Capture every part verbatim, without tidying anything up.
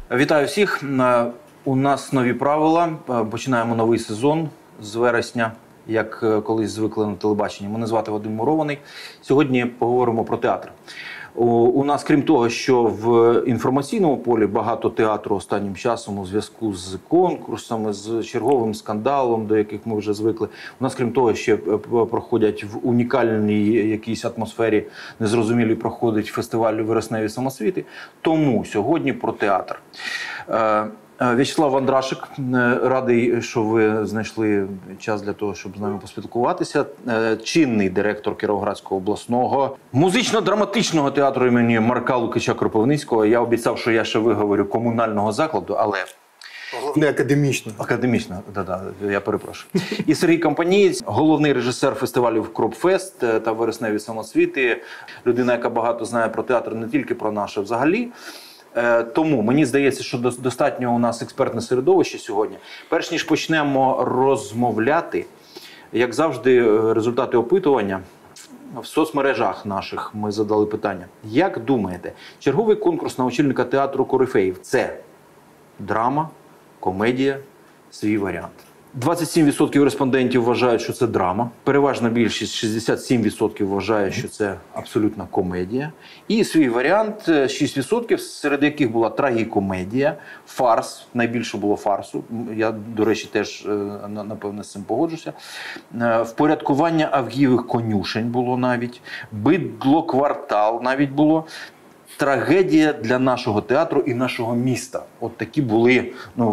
Вітаю всіх. У нас нові правила. Починаємо новий сезон з вересня, як колись звикли на телебаченні. Мене звати Вадим Мурований. Сьогодні поговоримо про театр. У нас, крім того, що в інформаційному полі багато театру останнім часом у зв'язку з конкурсами, з черговим скандалом, до яких ми вже звикли. У нас, крім того, ще проходять в унікальній якійсь атмосфері, незрозумілій проходить фестиваль «Вересневі самоцвіти». Тому сьогодні про театр. В'ячеслав Вандрашик, радий, що ви знайшли час для того, щоб з нами поспілкуватися. Чинний директор Кіровоградського обласного музично-драматичного театру імені Марка Лукича Кропивницького. Я обіцяв, що я ще виговорю комунального закладу, але... Головне академічно. Академічно, да-да, я перепрошую. І Сергій Компанієць, головний режисер фестивалів «Кропфест» та «Вересневі самоцвіти». Людина, яка багато знає про театр, не тільки про наше взагалі. Тому мені здається, що достатньо у нас експертне середовище сьогодні. Перш ніж почнемо розмовляти, як завжди, результати опитування в соцмережах наших ми задали питання. Як думаєте, черговий конкурс на очільника театру корифеїв – це драма, комедія, свій варіант? двадцять сім відсотків респондентів вважають, що це драма. Переважна більшість, шістдесят сім відсотків, вважає, що це абсолютна комедія. І свій варіант, шість відсотків, серед яких була трагікомедія, фарс, найбільше було фарсу. Я, до речі, теж, напевне, з цим погоджуся. Впорядкування авгієвих конюшень було навіть. Бидло-квартал навіть було. Трагедія для нашого театру і нашого міста. От такі були ну,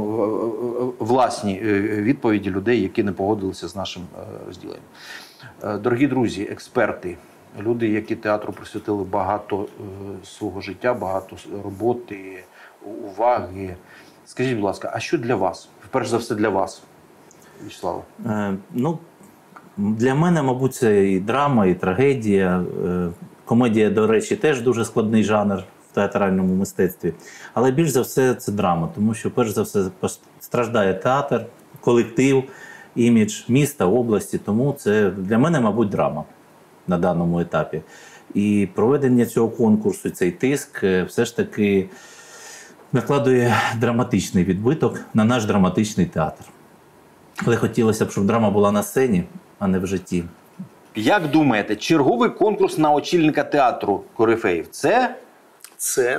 власні відповіді людей, які не погодилися з нашим розділенням. Дорогі друзі, експерти, люди, які театру присвятили багато свого життя, багато роботи, уваги. Скажіть, будь ласка, а що для вас? Перш за все для вас, В'ячеслава? Е, ну, для мене, мабуть, це і драма, і трагедія. Е, Комедія, до речі, теж дуже складний жанр в театральному мистецтві. Але більш за все це драма, тому що перш за все страждає театр, колектив, імідж міста, області. Тому це для мене, мабуть, драма на даному етапі. І проведення цього конкурсу, цей тиск все ж таки накладує драматичний відбиток на наш драматичний театр. Але хотілося б, щоб драма була на сцені, а не в житті. Як думаєте, черговий конкурс на очільника театру корифеїв – це? Це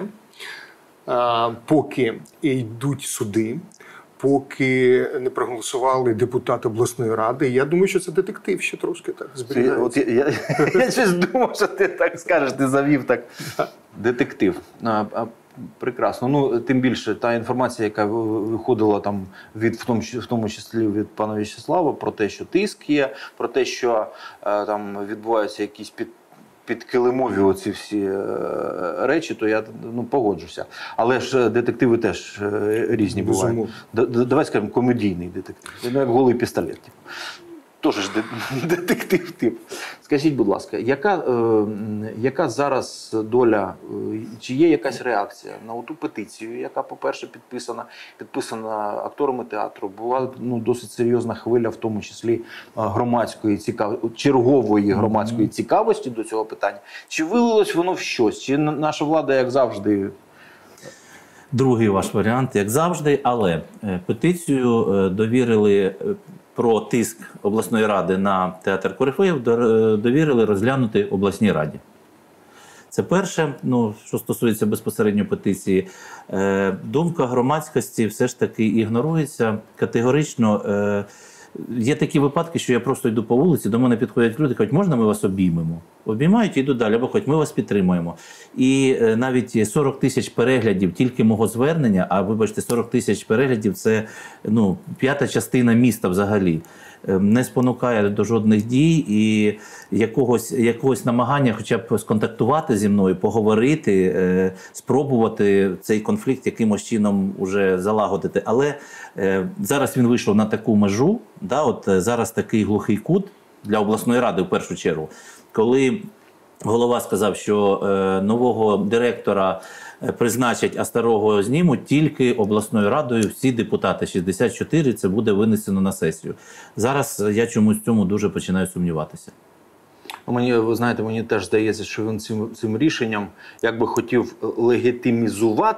а, поки йдуть суди, поки не проголосували депутати обласної ради. Я думаю, що це детектив ще трошки так зберігається. Я, я, я щось думав, що ти так скажеш, ти завів так. Детектив. А, а, прекрасно. Ну, тим більше, та інформація, яка виходила там від, в тому, в тому числі від пана В'ячеслава, про те, що тиск є, про те, що е, там відбуваються якісь під, підкилимові оці всі е, речі, то я ну, погоджуся. Але ж детективи теж е, різні бувають. Давай скажемо, комедійний детектив. Ну, як голий пістолет. Тож ж детектив тип. Скажіть, будь ласка, яка, е, яка зараз доля, е, чи є якась реакція на ту петицію, яка, по-перше, підписана, підписана акторами театру, була ну, досить серйозна хвиля, в тому числі громадської цікавості, чергової громадської цікавості до цього питання. Чи вилилось воно в щось? Чи наша влада, як завжди... Другий ваш варіант, як завжди, але петицію довірили... Про тиск обласної ради на театр корифеїв довірили розглянути обласній раді. Це перше, ну, що стосується безпосередньо петиції. Думка громадськості все ж таки ігнорується категорично. Є такі випадки, що я просто йду по вулиці, до мене підходять люди, кажуть, можна ми вас обіймемо? Обіймають і йдуть далі, або хоч ми вас підтримуємо. І навіть сорок тисяч переглядів тільки мого звернення, а вибачте, сорок тисяч переглядів – це ну, п'ята частина міста взагалі. Не спонукає до жодних дій і якогось, якогось намагання хоча б сконтактувати зі мною, поговорити, е, спробувати цей конфлікт якимось чином уже залагодити. Але е, зараз він вийшов на таку межу, да, от зараз такий глухий кут для обласної ради в першу чергу, коли голова сказав, що е, нового директора призначать, а старого знімуть тільки обласною радою. Всі депутати, шістдесят чотири, це буде винесено на сесію. Зараз я чомусь в цьому дуже починаю сумніватися. Мені, ви знаєте, мені теж здається, що він цим, цим рішенням якби хотів легітимізувати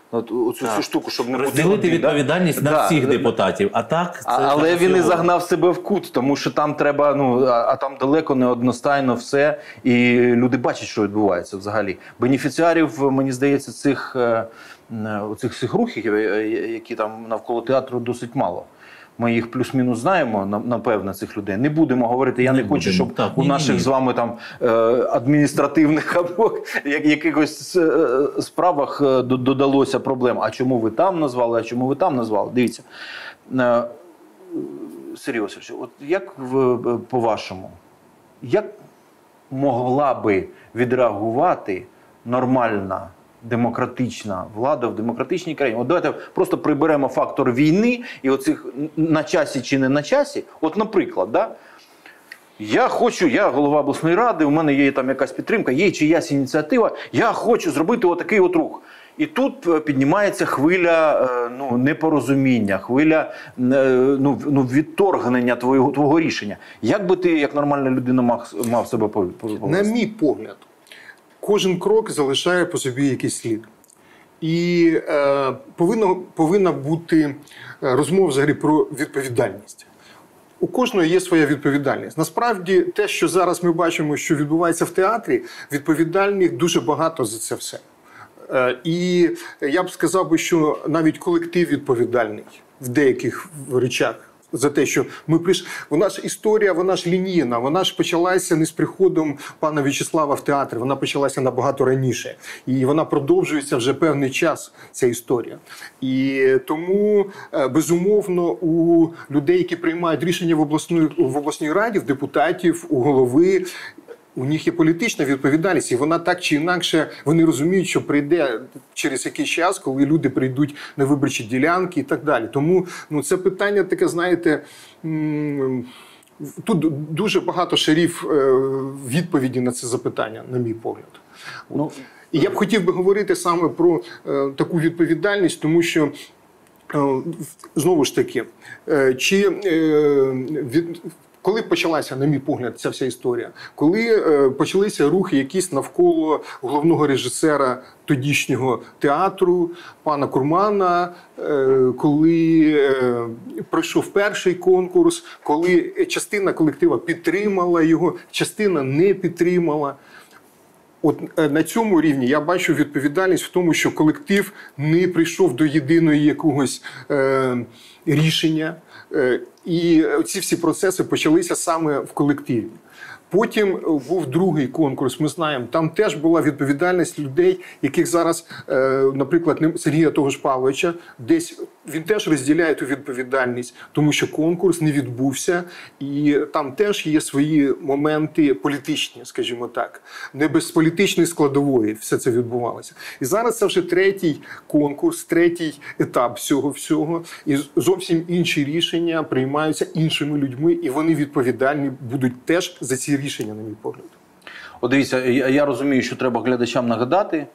От, оцю всю штуку, щоб не бути розділити один, відповідальність да? на Да, всіх да. депутатів. А так, це А, але так, він і всього. загнав себе в кут, тому що там треба, ну, а, а там далеко не одностайно все, і люди бачать, що відбувається взагалі. Бенефіціарів, мені здається, цих, е, е, цих, цих рухів, е, які там навколо театру, досить мало. Ми їх плюс-мінус знаємо, на- напевно, цих людей. Не будемо говорити, я не, Не хочу, будемо. щоб Так, у ні-ні-ні. наших з вами там е, адміністративних або я- якихось е, справах е, до- додалося проблем. А чому ви там назвали, а чому ви там назвали? Дивіться. Е, Сергій Васильович, от як ви, по-вашому, як могла би відреагувати нормальна демократична влада в демократичній країні? От давайте просто приберемо фактор війни і оцих на часі чи не на часі. От, наприклад, да? Я хочу, я голова обласної ради, у мене є там якась підтримка, є чиясь ініціатива, я хочу зробити отакий от рух. І тут е, піднімається хвиля е, ну, непорозуміння, хвиля е, ну, ну, відторгнення твого, твого рішення. Як би ти, як нормальна людина, мав, мав себе пов- повести? На мій погляд, кожен крок залишає по собі якийсь слід. І е, повинна, повинна бути е, розмова взагалі про відповідальність. У кожного є своя відповідальність. Насправді, те, що зараз ми бачимо, що відбувається в театрі, відповідальних дуже багато за це все. Е, І я б сказав би, що навіть колектив відповідальний в деяких речах за те, що ми прийшли. Вона ж історія, вона ж лінійна, вона ж почалася не з приходом пана В'ячеслава в театр, вона почалася набагато раніше. І вона продовжується вже певний час, ця історія. І тому, е, безумовно, у людей, які приймають рішення в обласній, в обласній раді, в депутатів, у голови, у них є політична відповідальність, і вона так чи інакше, вони розуміють, що прийде через якийсь час, коли люди прийдуть на виборчі ділянки і так далі. Тому ну, це питання таке, знаєте, м, тут дуже багато шарів е, відповіді на це запитання, на мій погляд. Ну, І я б хотів би говорити саме про е, таку відповідальність, тому що, е, знову ж таки, е, чи е, від, коли почалася, на мій погляд, ця вся історія? Коли е, почалися рухи якісь навколо головного режисера тодішнього театру, пана Курмана, е, коли е, пройшов перший конкурс, коли частина колектива підтримала його, частина не підтримала. От е, на цьому рівні я бачу відповідальність в тому, що колектив не прийшов до єдиної якогось е, рішення. Е, і ці всі процеси почалися саме в колективі. Потім був другий конкурс, ми знаємо, там теж була відповідальність людей, яких зараз, е, наприклад, Сергія того ж Павловича, десь він теж розділяє ту відповідальність, тому що конкурс не відбувся, і там теж є свої моменти політичні, скажімо так. Не без політичної складової все це відбувалося. І зараз це вже третій конкурс, третій етап всього всього, і зовсім інші рішення приймаються іншими людьми, і вони відповідальні будуть теж за ці рішення, на мій погляд. От дивіться, я, я розумію, що треба глядачам нагадати,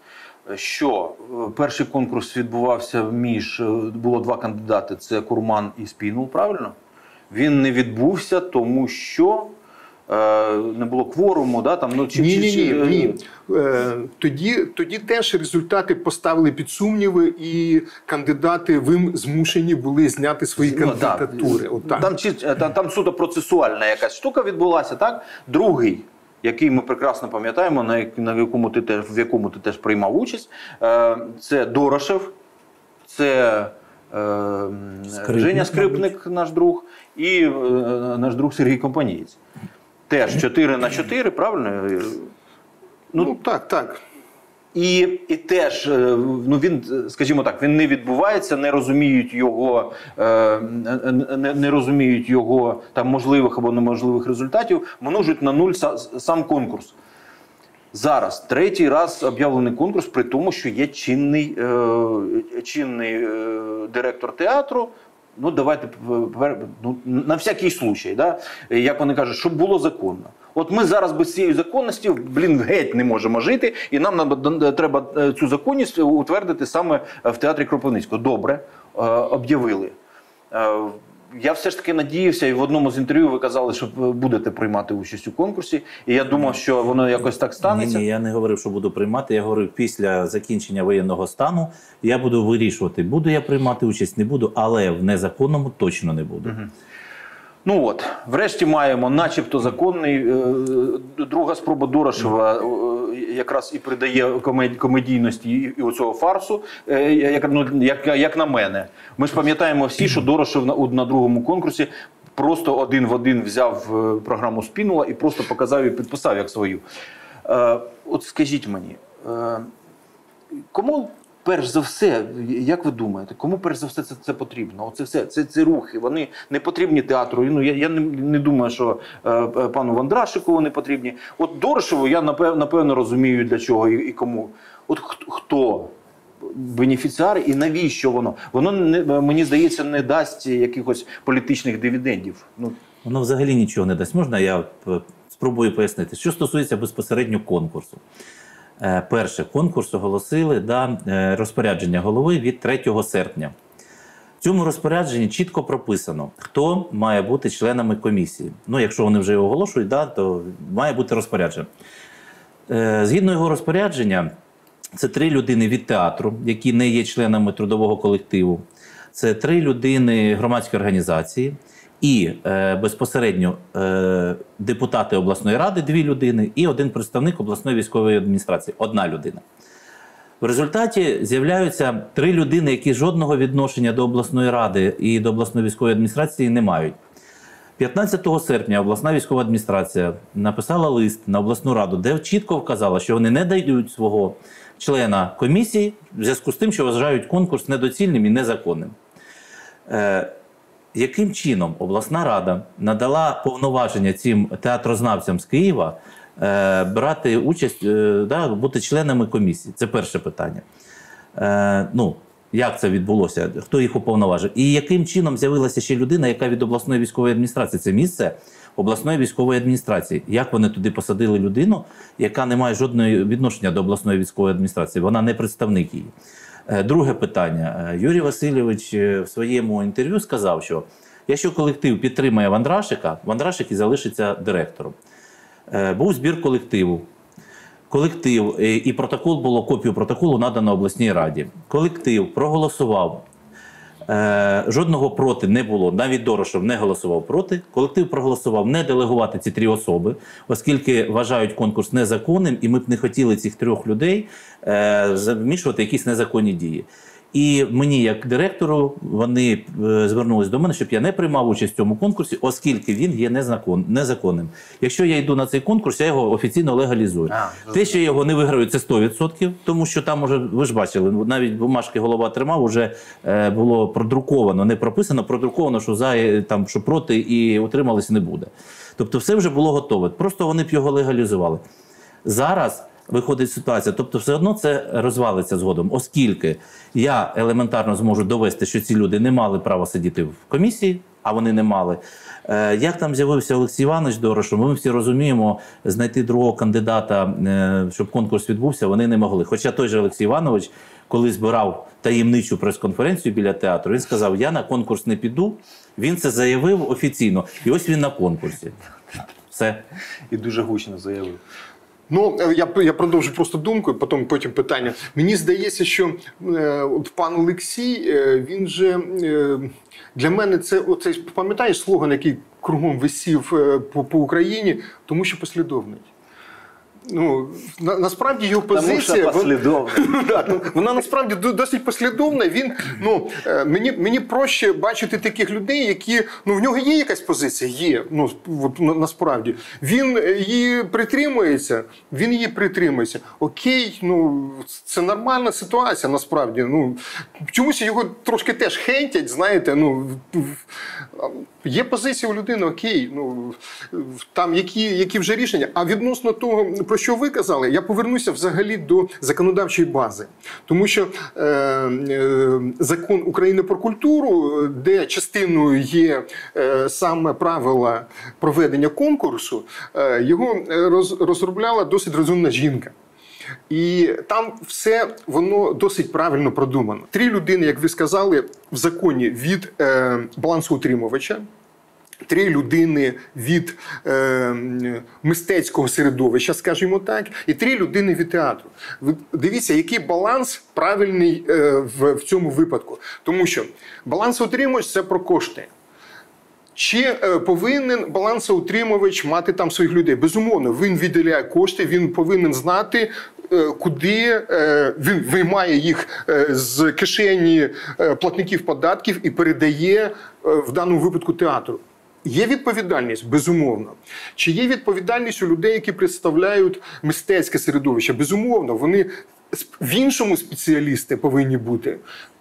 що перший конкурс відбувався між, було два кандидати, це Курман і Спінул, правильно? Він не відбувся, тому що е, не було кворуму, да? Там, ну, чи, Ні, чи, ні, ні, чи, ні. Е, тоді, тоді теж результати поставили під сумніви, і кандидати вим змушені були зняти свої Ну, да. кандидатури. От так. Там, чи, там, там суто процесуальна якась штука відбулася, так? Другий, який ми прекрасно пам'ятаємо, на, як- на якому ти теж, в якому ти теж приймав участь, е, це Дорошев, це е, Скрипник, Женя Скрипник, наш друг, і е, наш друг Сергій Компанієць. Теж чотири на чотири, правильно? Ну, Ну, так, так. І, і теж, е, ну він, скажімо так, він не відбувається, не розуміють його, е, не, не розуміють його там можливих або неможливих результатів, множать на нуль са- сам конкурс. Зараз третій раз об'явлений конкурс, при тому, що є чинний, е, чинний е, директор театру. Ну, давайте ну, на всякий случай, да? Як вони кажуть, щоб було законно. От ми зараз без цієї законності, блін, геть не можемо жити, і нам треба цю законність утвердити саме в театрі Кропивницького. Добре, об'явили. я все ж таки надіявся, і в одному з інтерв'ю ви казали, що ви будете приймати участь у конкурсі, і я думав, що воно якось так станеться. Ні, ні, я не говорив, що буду приймати, я говорив, після закінчення воєнного стану я буду вирішувати, буду я приймати участь, не буду, але в незаконному точно не буду. Угу. Ну от, врешті маємо начебто законний, друга спроба Дорошева якраз і придає комедійності і оцього фарсу, як, ну, як, як на мене. Ми ж пам'ятаємо всі, що Дорошев на, на другому конкурсі просто один в один взяв програму Спінула і просто показав і підписав як свою. От скажіть мені, кому перш за все, як ви думаєте, кому перш за все це, це потрібно? Оце все, це, це рухи, вони не потрібні театру. Ну, я я не, не думаю, що е, пану Вандрашику вони потрібні. От Дорошеву я напевно, напевно розумію, для чого і, і кому. От хто бенефіціари і навіщо воно? Воно, не, мені здається, не дасть якихось політичних дивідендів. Ну, воно взагалі нічого не дасть. Можна я спробую пояснити? Що стосується безпосередньо конкурсу. Перше, конкурс оголосили да, розпорядження голови від третього серпня. В цьому розпорядженні чітко прописано, хто має бути членами комісії. Ну, якщо вони вже його оголошують, да, то має бути розпорядження. Згідно його розпорядження, це три людини від театру, які не є членами трудового колективу. Це три людини громадської організації. І е, безпосередньо е, депутати обласної ради, дві людини, і один представник обласної військової адміністрації, одна людина. В результаті з'являються три людини, які жодного відношення до обласної ради і до обласної військової адміністрації не мають. п'ятнадцятого серпня обласна військова адміністрація написала лист на обласну раду, де чітко вказала, що вони не дають свого члена комісії в зв'язку з тим, що вважають конкурс недоцільним і незаконним. Е, Яким чином обласна рада надала повноваження цим театрознавцям з Києва е, брати участь, е, да, бути членами комісії? Це перше питання. Е, ну, як це відбулося? Хто їх уповноважив? І яким чином з'явилася ще людина, яка від обласної військової адміністрації? Це місце обласної військової адміністрації. Як вони туди посадили людину, яка не має жодного відношення до обласної військової адміністрації? Вона не представник її. Друге питання. Юрій Васильович в своєму інтерв'ю сказав, що якщо колектив підтримає Вандрашика, Вандрашик і залишиться директором. Був збір колективу. Колектив і протокол було, копію протоколу надано обласній раді. Колектив проголосував. Жодного проти не було, навіть Дорошев не голосував проти. Колектив проголосував не делегувати ці три особи, оскільки вважають конкурс незаконним, і ми б не хотіли цих трьох людей замішувати якісь незаконні дії. І мені, як директору, вони звернулись до мене, щоб я не приймав участь в цьому конкурсі, оскільки він є незакон, незаконним. Якщо я йду на цей конкурс, я його офіційно легалізую. А, Те, що я його не виграю, це сто відсотків, тому що там, уже, ви ж бачили, навіть бумажки голова тримав, вже е, було продруковано, не прописано, продруковано, що за, там, що проти і утримались не буде. Тобто все вже було готове, просто вони б його легалізували. Зараз виходить ситуація, тобто все одно це розвалиться згодом, оскільки я елементарно зможу довести, що ці люди не мали права сидіти в комісії, а вони не мали. Е, як там з'явився Олексій Іванович Дорошев, ми всі розуміємо, знайти другого кандидата, е, щоб конкурс відбувся, вони не могли. Хоча той же Олексій Іванович, коли збирав таємничу прес-конференцію біля театру, він сказав, я на конкурс не піду, він це заявив офіційно, і ось він на конкурсі. Все. І дуже гучно заявив. Ну, я, я продовжу просто думку, потім, потім питання. Мені здається, що е, пан Олексій, е, він же, е, для мене це, оцей, пам'ятаєш слоган, який кругом висів е, по, по Україні, тому що послідовний. Ну, на, насправді його позиція, послідовна. Вона, вона насправді досить послідовна. Він, ну, мені, мені проще бачити таких людей, які, ну, в нього є якась позиція, є, ну, насправді. Він її притримується, він її притримується. Окей, ну, це нормальна ситуація, насправді. Ну, чомусь його трошки теж хейтять, знаєте, ну, є позиція у людини, окей, ну, там які, які вже рішення. А відносно того, про що ви казали, я повернуся взагалі до законодавчої бази. Тому що е, е, закон України про культуру, де частиною є е, саме правила проведення конкурсу, е, його роз, розробляла досить розумна жінка. І там все воно досить правильно продумано. Три людини, як ви сказали, в законі від е, балансоутримувача, три людини від е, мистецького середовища, скажімо так, і три людини від театру. Ви дивіться, який баланс правильний е, в, в цьому випадку. Тому що балансоутримувач – це про кошти. Чи е, повинен балансоутримувач мати там своїх людей? Безумовно, він виділяє кошти, він повинен знати, е, куди е, він виймає їх е, з кишені е, платників податків і передає е, в даному випадку театру. Є відповідальність? Безумовно. Чи є відповідальність у людей, які представляють мистецьке середовище? Безумовно. Вони в іншому спеціалісти повинні бути.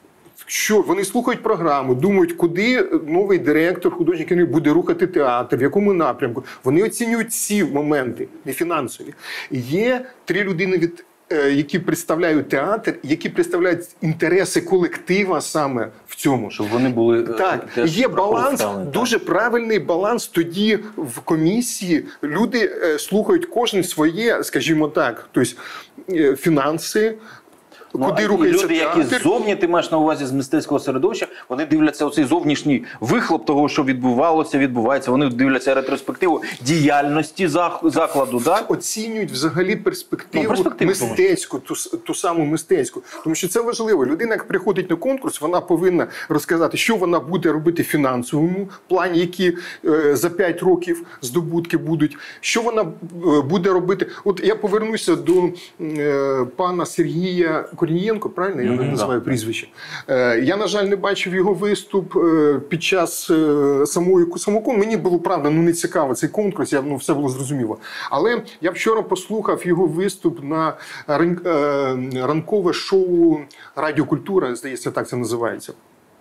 Що вони слухають програму, думають, куди новий директор, художній керівник буде рухати театр, в якому напрямку. Вони оцінюють ці моменти, не фінансові. Є три людини, від, які представляють театр, які представляють інтереси колектива саме в цьому. Щоб вони були... Так, є баланс, дуже правильний баланс тоді в комісії. Люди слухають кожен своє, скажімо так, тобто фінанси, Ну, куди і рухається люди, театр. які ззовні, ти маєш на увазі з мистецького середовища, вони дивляться оцей зовнішній вихлоп того, що відбувалося, відбувається. Вони дивляться ретроспективу діяльності закладу. Да? Оцінюють взагалі перспективу, ну, перспективу мистецьку, ту, ту саму мистецьку. Тому що це важливо. Людина, як приходить на конкурс, вона повинна розказати, що вона буде робити в фінансовому плані, які е, за п'ять років здобутки будуть, що вона е, буде робити. От я повернуся до е, пана Сергія Корнієнко, правильно я mm-hmm, називаю да. прізвище. Е, я, на жаль, не бачив його виступ е, під час е, самої самого. Мені було, правда, ну, не цікаво цей конкурс, я, ну, все було зрозуміло. Але я вчора послухав його виступ на ран, е, ранкове шоу «Радіокультура», здається, так це називається.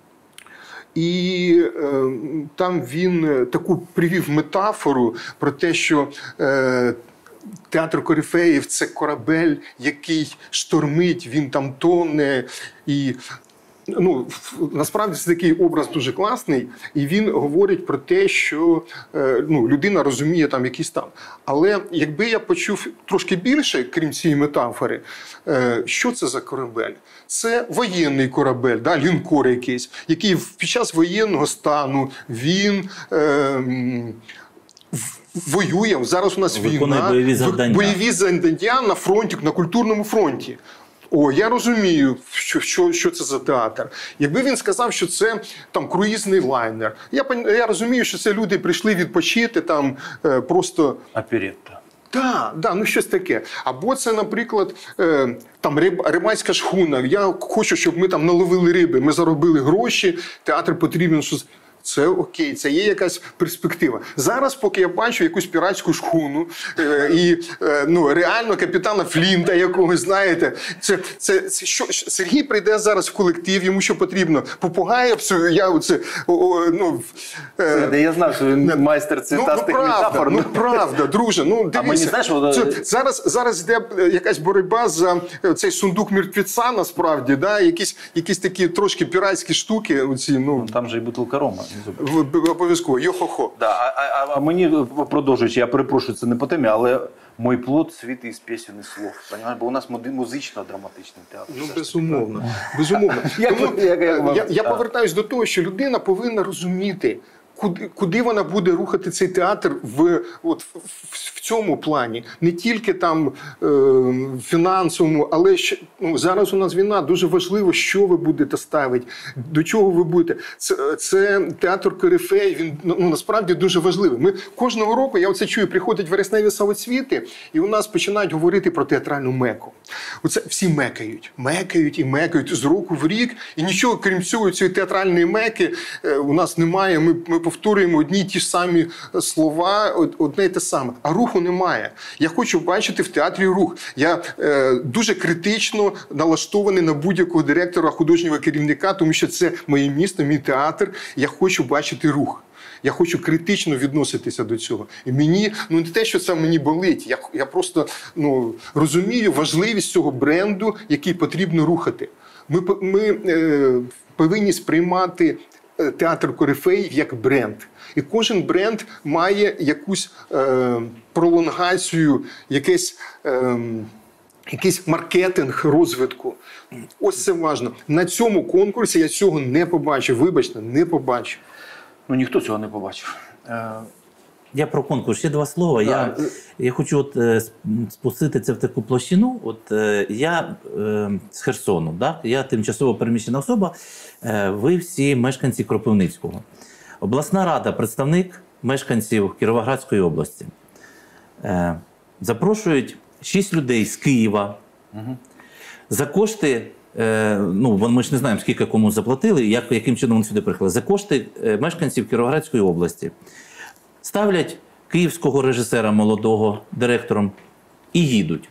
І е, там він таку привів метафору про те, що е, театр корифеїв – це корабель, який штормить, він там тоне. І, ну, насправді це такий образ дуже класний. І він говорить про те, що е, ну, людина розуміє там якийсь стан. Але якби я почув трошки більше, крім цієї метафори, е, що це за корабель? Це воєнний корабель, да, лінкор якийсь, який під час воєнного стану він... Е, воює. Зараз у нас Виконує війна, бойові завдання. бойові завдання на фронті, на культурному фронті. О, я розумію, що, що, що це за театр. Якби він сказав, що це там круїзний лайнер. Я, я розумію, що це люди прийшли відпочити там е, просто... Оперетта. Так, да, ну щось таке. Або це, наприклад, е, там риб, рибальська шхуна. Я хочу, щоб ми там наловили риби, ми заробили гроші, театр потрібен щось. Це окей, це є якась перспектива. Зараз, поки я бачу якусь піратську шхуну е, і е, ну, реально капітана Флінта якогось, знаєте, це, це, це що, Сергій прийде зараз в колектив, йому що потрібно? Попугає, я оце, о, о, ну... Е, це, я знав, що він майстер цитастих ну, ну, метафор. Ну, правда, друже, ну, дивіться. А мені, знаєш, воно... це, зараз, зараз йде якась боротьба за цей сундук мертвеця, насправді, да? якісь, якісь такі трошки піратські штуки. Оці, ну... Ну, там же і бутилка рома. Обов'язково, йо-хо-хо. Да, а, а, а мені, продовжуючи, я перепрошую, це не по темі, але «Мой плод світ із пісень і слов». Понимаєш? Бо у нас музично-драматичний театр. Ну, безумовно. безумовно. Тому, я я повертаюсь до того, що людина повинна розуміти, Куди, куди вона буде рухати цей театр в, от, в, в цьому плані. Не тільки там е, фінансовому, але ще, ну, зараз у нас війна. Дуже важливо, що ви будете ставити, до чого ви будете. Це, це театр корифей, він ну, насправді дуже важливий. Ми кожного року, я оце чую, приходять вересневі самоцвіти, і у нас починають говорити про театральну меку. Оце всі мекають, мекають і мекають з року в рік, і нічого, крім цього, цієї театральної меки е, у нас немає. Ми, ми повторюємо одні й ті ж самі слова, одне й те саме. А руху немає. Я хочу бачити в театрі рух. Я е, дуже критично налаштований на будь-якого директора, художнього керівника, тому що це моє місто, мій театр. Я хочу бачити рух. Я хочу критично відноситися до цього. І мені, ну не те, що це мені болить, я, я просто ну, розумію важливість цього бренду, який потрібно рухати. Ми, ми е, повинні сприймати театр корифеїв як бренд. І кожен бренд має якусь е, пролонгацію, якесь, е, якийсь маркетинг розвитку. Ось це важливо. На цьому конкурсі я цього не побачив. Вибачте, не побачив. Ну, ніхто цього не побачив. Е, Я про конкурс. Ще два слова. Да. Я, я хочу от, е, спустити це в таку площину. От, е, я е, з Херсону, да? Я тимчасово переміщена особа. Е, ви всі мешканці Кропивницького. Обласна рада, представник мешканців Кіровоградської області. Е, запрошують шість людей з Києва. Угу. За кошти, е, ну ми ж не знаємо, скільки кому заплатили, як, яким чином вони сюди приїхали. За кошти е, мешканців Кіровоградської області. Ставлять київського режисера молодого директором і їдуть.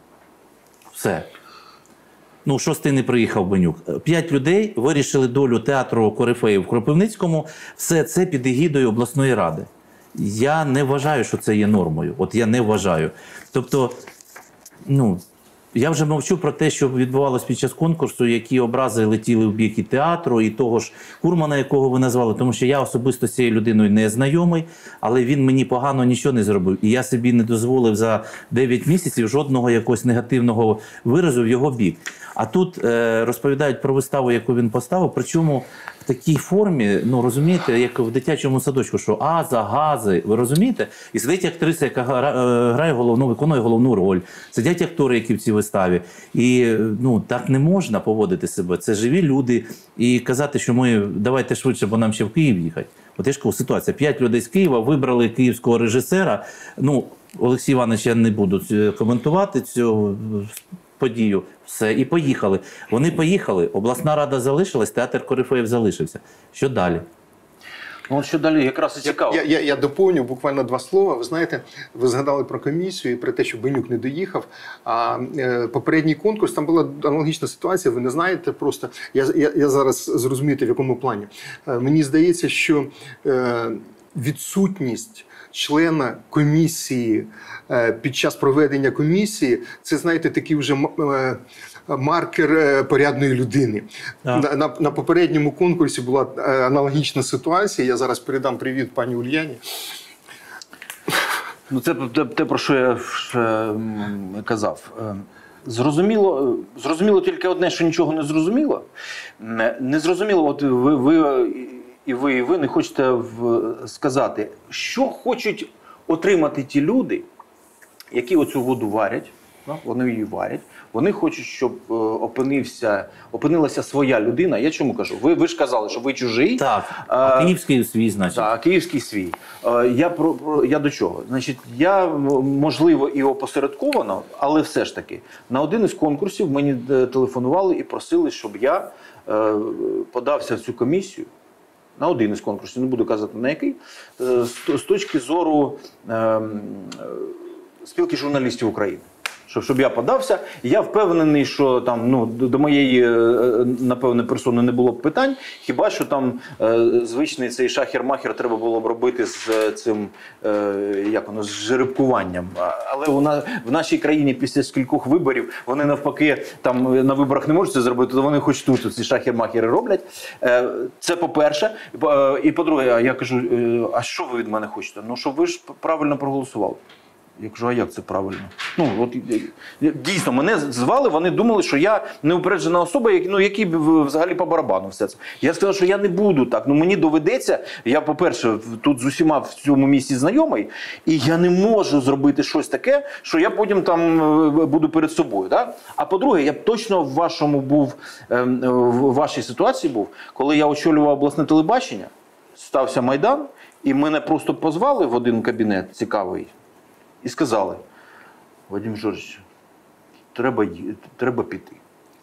Все. Ну, шостий не приїхав Бенюк. П'ять людей вирішили долю театру Корифеїв в Кропивницькому. Все це під егідою обласної ради. Я не вважаю, що це є нормою. От я не вважаю. Тобто, ну, я вже мовчу про те, що відбувалося під час конкурсу, які образи летіли в бік і театру, і того ж Курмана, якого ви назвали, тому що я особисто з цією людиною не знайомий, але він мені погано нічого не зробив. І я собі не дозволив за дев'ять місяців жодного якогось негативного виразу в його бік. А тут е, розповідають про виставу, яку він поставив, причому в такій формі, ну розумієте, як в дитячому садочку, що аза, гази, ви розумієте? І сидить актриса, яка грає головну, виконує головну роль, сидять актори, які в цій виставі. І ну так не можна поводити себе. Це живі люди. І казати, що ми давайте швидше, бо нам ще в Київ їхати. От я ж кажу, ситуація. П'ять людей з Києва вибрали київського режисера. Ну, Олексій Іванович, я не буду коментувати цю подію. Все, і поїхали. Вони поїхали, обласна рада залишилась, театр Корифеїв залишився. Що далі? Ну, от що далі якраз і цікаво. Я, я, я доповню буквально два слова. Ви знаєте, ви згадали про комісію і про те, що Бенюк не доїхав. А е, попередній конкурс, там була аналогічна ситуація, ви не знаєте просто. Я, я, я зараз зрозумієте, в якому плані. Е, мені здається, що е, відсутність члена комісії е, під час проведення комісії, це, знаєте, такий вже е, маркер е, порядної людини. На, на, на попередньому конкурсі була е, аналогічна ситуація. Я зараз передам привіт пані Ульяні. Ну, це те, те, про що я вже казав. Зрозуміло, зрозуміло тільки одне, що нічого не зрозуміло. Не зрозуміло, от ви, ви і ви, і ви не хочете в, сказати, що хочуть отримати ті люди, які оцю воду варять, ну, вони її варять, вони хочуть, щоб е, опинився, опинилася своя людина. Я чому кажу? Ви, ви ж казали, що ви чужий. Так, а е, київський свій, значить. Так, київський свій. Е, я, про, про, я до чого? Значить, я, можливо, і опосередковано, але все ж таки, на один із конкурсів мені телефонували і просили, щоб я е, подався в цю комісію. На один із конкурсів, не буду казати на який, з, з точки зору е, спілки журналістів України. Щоб, щоб я подався, я впевнений, що там, ну, до моєї, напевне, персони не було б питань, хіба що там е, звичний цей шахер-махер треба було б робити з цим, е, як воно, з жеребкуванням. Але у нас, в нашій країні після скількох виборів, вони навпаки там на виборах не можуть це зробити, то вони хоч тут ці шахер-махери роблять. Е, це по-перше. І по-друге, я кажу, а що ви від мене хочете? Ну, щоб ви ж правильно проголосували. Я кажу, а як це правильно? Ну, от, дійсно, мене звали, вони думали, що я неупереджена особа, ну, який взагалі по барабану все це. Я сказав, що я не буду так. Ну, мені доведеться, я, по-перше, тут з усіма в цьому місці знайомий, і я не можу зробити щось таке, що я потім там буду перед собою. Да? А по-друге, я б точно в вашому був, в вашій ситуації був, коли я очолював обласне телебачення, стався Майдан, і мене просто позвали в один кабінет цікавий, і сказали, Вадим Жоржович, треба, треба піти.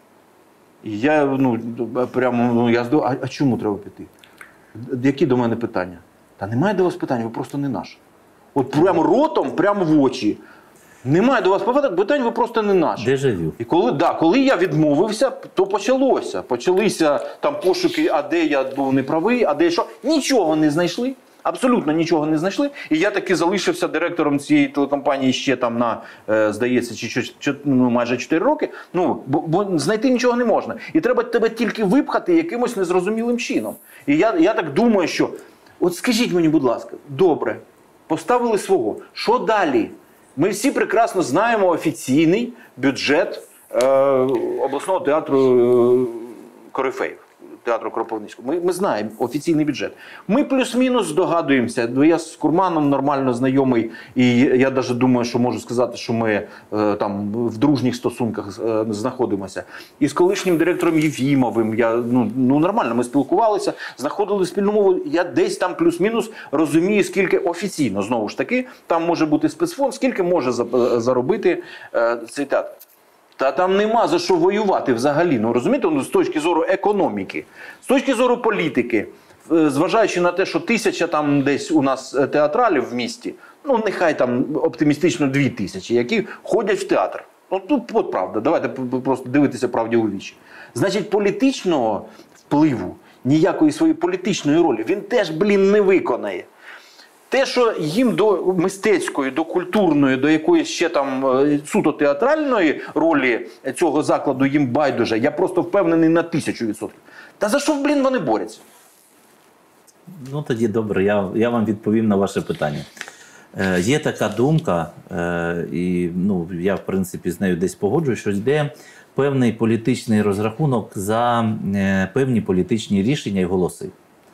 І я, ну, прямо, ну, я здав, а, а чому треба піти? Які до мене питання? Та немає до вас питань, ви просто не наш. От прямо ротом, прямо в очі. Немає до вас питань, ви просто не наш. Дежавю. І коли, да, коли я відмовився, то почалося. Почалися там пошуки, а де я був неправий, а де що. Нічого не знайшли. Абсолютно нічого не знайшли. І я таки залишився директором цієї телекомпанії ще там на, е, здається, чи, чи, ну, майже чотири роки. Ну, бо, бо знайти нічого не можна. І треба тебе тільки випхати якимось незрозумілим чином. І я, я так думаю, що, от скажіть мені, будь ласка, добре, поставили свого, що далі? Ми всі прекрасно знаємо офіційний бюджет е, обласного театру е, Корифеїв. Театру Кропивницького. Ми, ми знаємо офіційний бюджет. Ми плюс-мінус здогадуємося. Я з Курманом нормально знайомий, і я навіть думаю, що можу сказати, що ми е, там в дружніх стосунках е, знаходимося. І з колишнім директором Єфімовим я ну, ну нормально. Ми спілкувалися, знаходили спільну мову. Я десь там плюс-мінус розумію, скільки офіційно знову ж таки там може бути спецфонд, скільки може заробити е, цей театр. Та там нема за що воювати взагалі. Ну розумієте, ну, з точки зору економіки, з точки зору політики, зважаючи на те, що тисяча там десь у нас театралів в місті, ну нехай там оптимістично дві тисячі, які ходять в театр. Ну тут от правда, давайте просто дивитися правді у вічі. Значить, політичного впливу, ніякої своєї політичної ролі він теж, блін, не виконає. Те, що їм до мистецької, до культурної, до якоїсь ще там суто театральної ролі цього закладу їм байдуже, я просто впевнений на тисячу відсотків. Та за що, блін, вони борються? Ну тоді добре, я, я вам відповім на ваше питання. Е, є така думка, е, і ну, я в принципі з нею десь погоджуюсь, що йде певний політичний розрахунок за е, певні політичні рішення і голоси.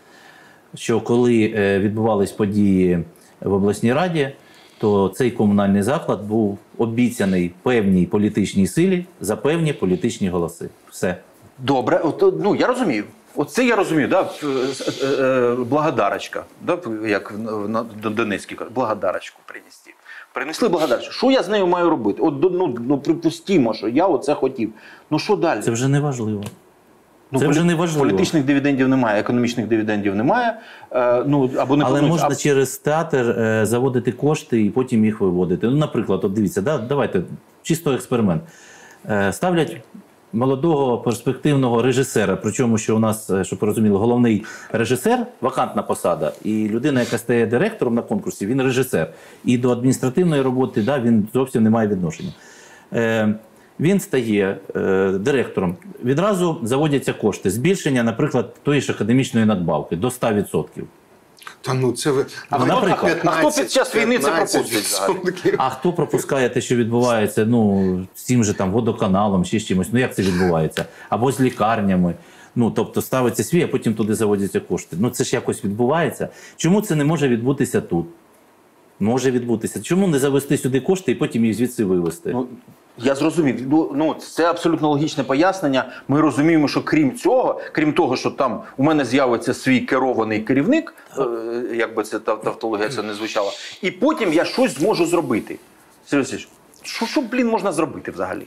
Що коли відбувались події в обласній раді, то цей комунальний заклад був обіцяний певній політичній силі за певні політичні голоси. Все. Добре, от, ну я розумію. Оце я розумію, да? Благодарочка, да? Як на Донецькій, благодарочку принести. Принесли благодарочку. Що я з нею маю робити? От, ну, ну припустімо, що я оце хотів. Ну що далі? Це вже не важливо. Ну, це полі... вже не важливо. Політичних дивідендів немає, економічних дивідендів немає. Е, ну, або не Але планують, можна а... через театр е, заводити кошти і потім їх виводити. Ну, наприклад, от дивіться, да, давайте, чисто експеримент. Е, ставлять молодого перспективного режисера, причому, що у нас, щоб ви розуміли, головний режисер, вакантна посада, і людина, яка стає директором на конкурсі, він режисер. І до адміністративної роботи да, він зовсім не має відношення. Е, Він стає е, директором, відразу заводяться кошти. Збільшення, наприклад, тої ж академічної надбавки до ста відсотків. Та ну це ви... А, ну, хто, наприклад, а хто під час війни це пропустить взагалі? А хто пропускає те, що відбувається ну, з тим же там водоканалом чи з чимось? Ну як це відбувається? Або з лікарнями. Ну, тобто ставиться свій, а потім туди заводяться кошти. Ну це ж якось відбувається. Чому це не може відбутися тут? Може відбутися. Чому не завести сюди кошти і потім їх звідси вивезти? Ну, я зрозумів. Ну, це абсолютно логічне пояснення. Ми розуміємо, що крім цього, крім того, що там у мене з'явиться свій керований керівник, е, як би це тавтологія це не звучала, і потім я щось зможу зробити. Сергій Васильович, що, що, блін, можна зробити взагалі?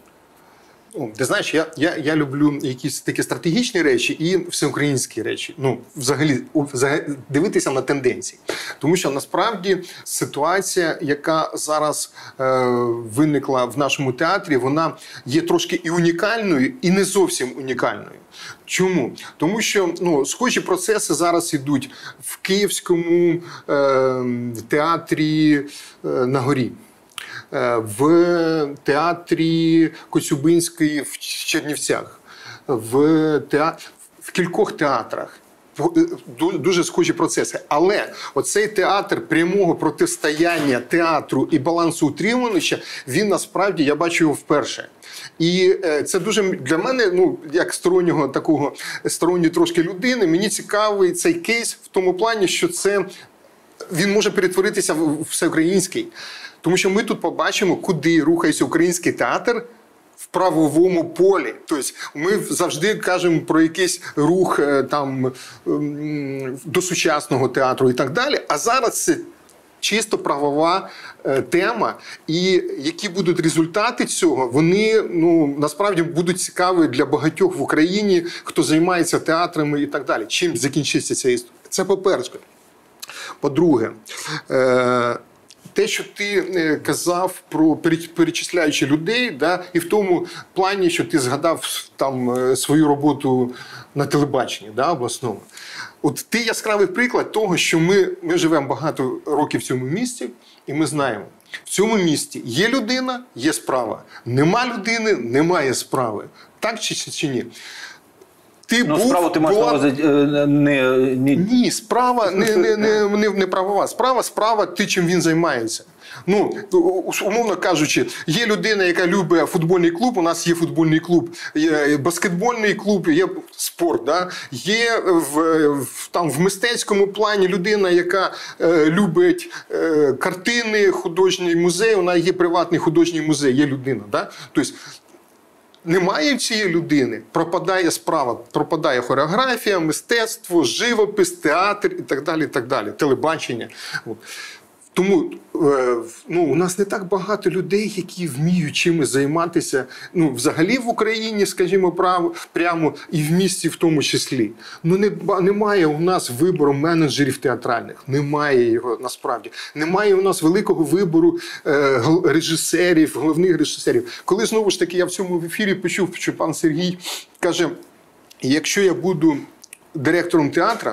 Ти знаєш, я, я, я люблю якісь такі стратегічні речі і всеукраїнські речі. Ну, взагалі, взагалі дивитися на тенденції. Тому що насправді ситуація, яка зараз е, виникла в нашому театрі, вона є трошки і унікальною, і не зовсім унікальною. Чому? Тому що ну, схожі процеси зараз йдуть в Київському е, театрі е, на горі. В театрі Коцюбинської в Чернівцях, в, театр... в кількох театрах. Дуже схожі процеси. Але оцей театр прямого протистояння театру і балансоутримувача, він насправді, я бачу його вперше. І це дуже для мене, ну, як стороннього такого, сторонньої трошки людини, мені цікавий цей кейс в тому плані, що це, він може перетворитися в всеукраїнський. Тому що ми тут побачимо, куди рухається український театр в правовому полі. Тобто ми завжди кажемо про якийсь рух там, до сучасного театру і так далі. А зараз це чисто правова тема. І які будуть результати цього, вони ну, насправді будуть цікаві для багатьох в Україні, хто займається театрами і так далі. Чим закінчиться ця історія? Це по-перше. По-друге, те, що ти казав про перечисляючи людей, да, і в тому плані, що ти згадав там свою роботу на телебаченні, да, обласному. От ти яскравий приклад того, що ми, ми живемо багато років в цьому місті, і ми знаємо, в цьому місті є людина, є справа. Нема людини, немає справи. Так чи, чи ні? Ти Ну, був, справу ти маєш на була... увазі е, не, не... Ні, справа не, не, не, не, не правова. Справа, справа ти, чим він займається. Ну, умовно кажучи, є людина, яка любить футбольний клуб, у нас є футбольний клуб, є баскетбольний клуб, є спорт. Да? Є в, в, там, в мистецькому плані людина, яка е, любить е, картини, художній музей, вона є приватний художній музей, є людина. Да? Тобто, немає цієї людини, пропадає справа, пропадає хореографія, мистецтво, живопис, театр і так далі, і так далі, телебачення. От. Тому ну, у нас не так багато людей, які вміють чимось займатися, ну, взагалі в Україні, скажімо, право, прямо і в місті в тому числі. Ну, не, немає у нас вибору менеджерів театральних, немає його насправді. Немає у нас великого вибору е, режисерів, головних режисерів. Коли, знову ж таки, я в цьому ефірі почув, що пан Сергій каже, якщо я буду директором театру,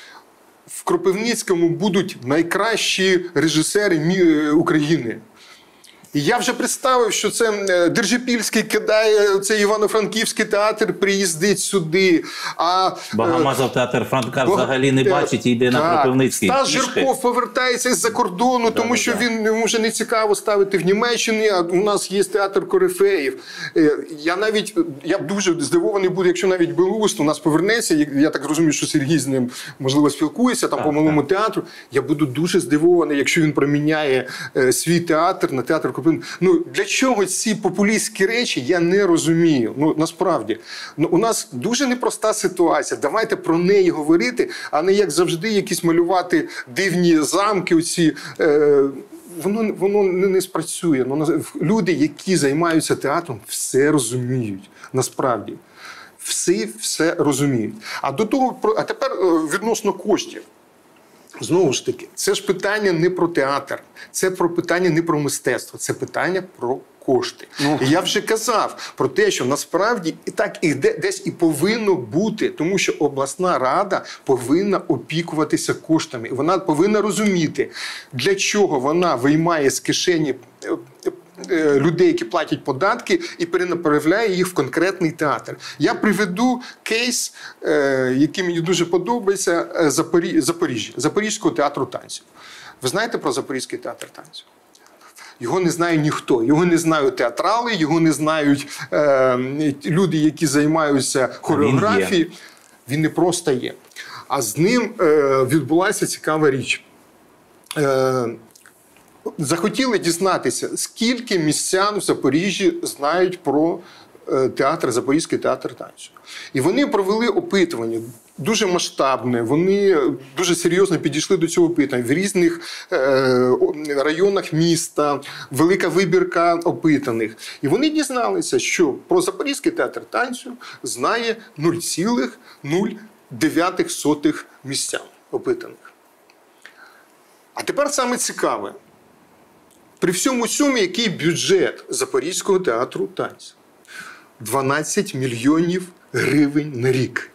в Кропивницькому будуть найкращі режисери України. І я вже представив, що це Держипільський кидає, це Івано-Франківський театр приїздить сюди. А Багамазов театр Франка Бог... взагалі не бачить і йде так. на Кропивницький. Стас Жирков повертається з-за кордону, да, тому да, що да. він йому вже не цікаво ставити в Німеччині, а у нас є театр корифеїв. Я навіть, я дуже здивований буду, якщо навіть Білоус у нас повернеться, я так розумію, що Сергій з ним, можливо, спілкується там так, по малому так. театру. Я буду дуже здивований, якщо він проміняє свій театр на театр корифеїв. Ну, для чого ці популістські речі, я не розумію. Ну, насправді. Ну, у нас дуже непроста ситуація. Давайте про неї говорити, а не, як завжди, якісь малювати дивні замки. Оці, е, воно воно не, не спрацює. Ну, люди, які займаються театром, все розуміють. Насправді. Всі все розуміють. А до того, а тепер відносно коштів. Знову ж таки, це ж питання не про театр, це про питання не про мистецтво, це питання про кошти. Ну. І я вже казав про те, що насправді і так і десь і повинно бути, тому що обласна рада повинна опікуватися коштами. І вона повинна розуміти, для чого вона виймає з кишені людей, які платять податки, і перенаправляє їх в конкретний театр. Я приведу кейс, який мені дуже подобається, Запоріжжя, Запорізького театру танців. Ви знаєте про Запорізький театр танців? Його не знає ніхто. Його не знають театрали, його не знають е, люди, які займаються хореографією. Він, Він не просто є. А з ним е, відбулася цікава річ. Е, Захотіли дізнатися, скільки містян в Запоріжжі знають про театр, Запорізький театр танцю. І вони провели опитування, дуже масштабне, вони дуже серйозно підійшли до цього опитування. В різних районах міста, велика вибірка опитаних. І вони дізналися, що про Запорізький театр танцю знає нуль цілих нуль дев'ять сотих містян опитаних. А тепер саме цікаве. При всьому цьому, який бюджет Запорізького театру танцю? дванадцять мільйонів гривень на рік.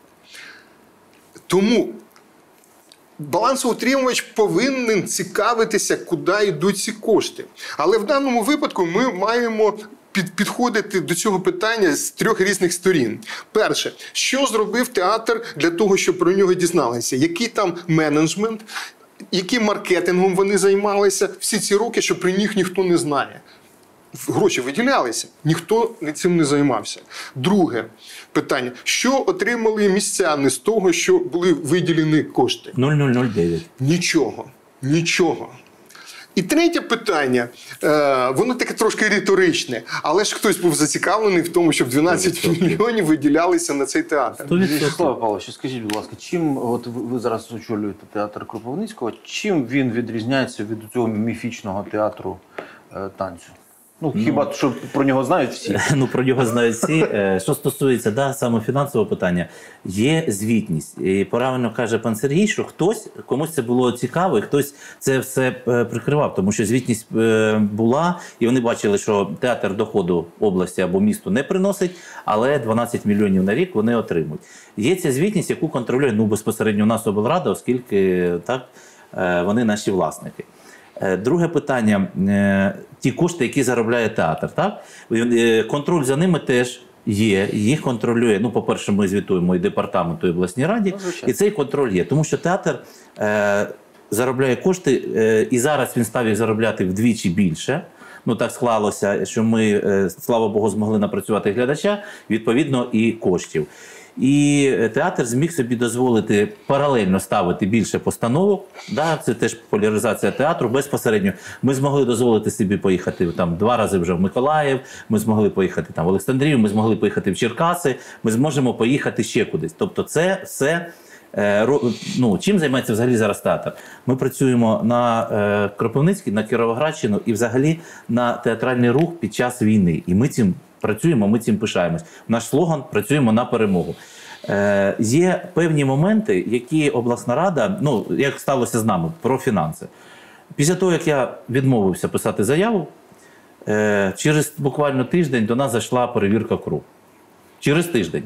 Тому балансоутримувач повинен цікавитися, куди йдуть ці кошти. Але в даному випадку ми маємо підходити до цього питання з трьох різних сторін. Перше, що зробив театр для того, щоб про нього дізналися? Який там менеджмент? Яким маркетингом вони займалися всі ці роки, що про них ніхто не знає. Гроші виділялися, ніхто цим не займався. Друге питання. Що отримали містяни з того, що були виділені кошти? нуль нуль нуль дев'ять. Нічого. Нічого. І третє питання, е, воно таке трошки риторичне, але ж хтось був зацікавлений в тому, щоб дванадцять мільйонів виділялися на цей театр. Вячеслав Павлович, скажіть, будь ласка, чим, от ви зараз очолюєте театр Кропивницького, чим він відрізняється від цього міфічного театру е, танцю? Ну, хіба ну, що про нього знають всі? Ну, про нього знають всі. Що стосується да, саме фінансового питання, є звітність. І правильно каже пан Сергій, що хтось, комусь це було цікаво, і хтось це все прикривав, тому що звітність була, і вони бачили, що театр доходу області або місту не приносить, але дванадцять мільйонів на рік вони отримують. Є ця звітність, яку контролює ну, безпосередньо у нас облрада, оскільки так, вони наші власники. Друге питання. Ті кошти, які заробляє театр, так? Контроль за ними теж є, їх контролює. Ну, по-перше, ми звітуємо і департаменту, і обласній раді, Ну, звичайно. і цей контроль є. Тому що театр е, заробляє кошти, е, і зараз він став їх заробляти вдвічі більше. Ну, так склалося, що ми, е, слава Богу, змогли напрацювати глядача, відповідно, і коштів. І театр зміг собі дозволити паралельно ставити більше постановок. Да, це теж популяризація театру безпосередньо. Ми змогли дозволити собі поїхати там два рази вже в Миколаїв, ми змогли поїхати там в Олександрію, ми змогли поїхати в Черкаси, ми зможемо поїхати ще кудись. Тобто це все, е, ну, чим займається взагалі зараз театр? Ми працюємо на е, Кропивницький, на Кіровоградщину і взагалі на театральний рух під час війни. І ми цим працюємо, ми цим пишаємось. Наш слоган «Працюємо на перемогу». Е, є певні моменти, які обласна рада, ну, як сталося з нами, про фінанси. Після того, як я відмовився писати заяву, е, через буквально тиждень до нас зайшла перевірка КРУ. Через тиждень.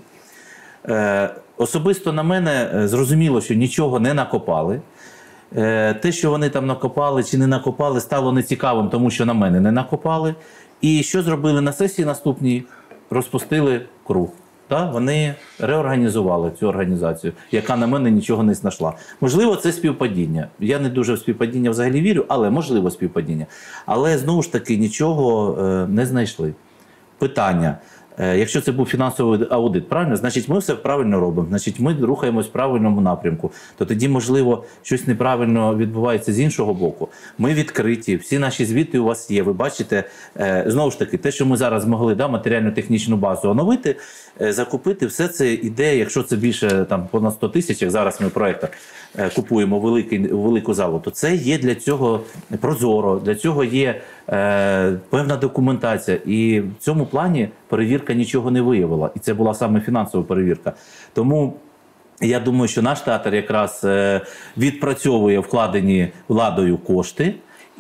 Е, особисто на мене зрозуміло, що нічого не накопали. Е, те, що вони там накопали чи не накопали, стало нецікавим, тому що на мене не накопали. І що зробили на сесії наступній? Розпустили КРУ. Так? Вони реорганізували цю організацію, яка на мене нічого не знайшла. Можливо, це співпадіння. Я не дуже в співпадіння взагалі вірю, але можливо співпадіння. Але, знову ж таки, нічого е, не знайшли. Питання. Е, якщо це був фінансовий аудит, правильно? Значить, ми все правильно робимо. Значить, ми рухаємось в правильному напрямку. То тоді, можливо, щось неправильно відбувається з іншого боку. Ми відкриті, всі наші звіти у вас є. Ви бачите, е, знову ж таки, те, що ми зараз змогли, да, матеріально-технічну базу оновити, е, закупити, все це іде, якщо це більше там, понад сто тисяч, як зараз ми в проєктах е, купуємо великий, велику залу, то це є для цього прозоро, для цього є е, певна документація. І в цьому плані перевірка нічого не виявила. І це була саме фінансова перевірка. Тому я думаю, що наш театр якраз е, відпрацьовує вкладені владою кошти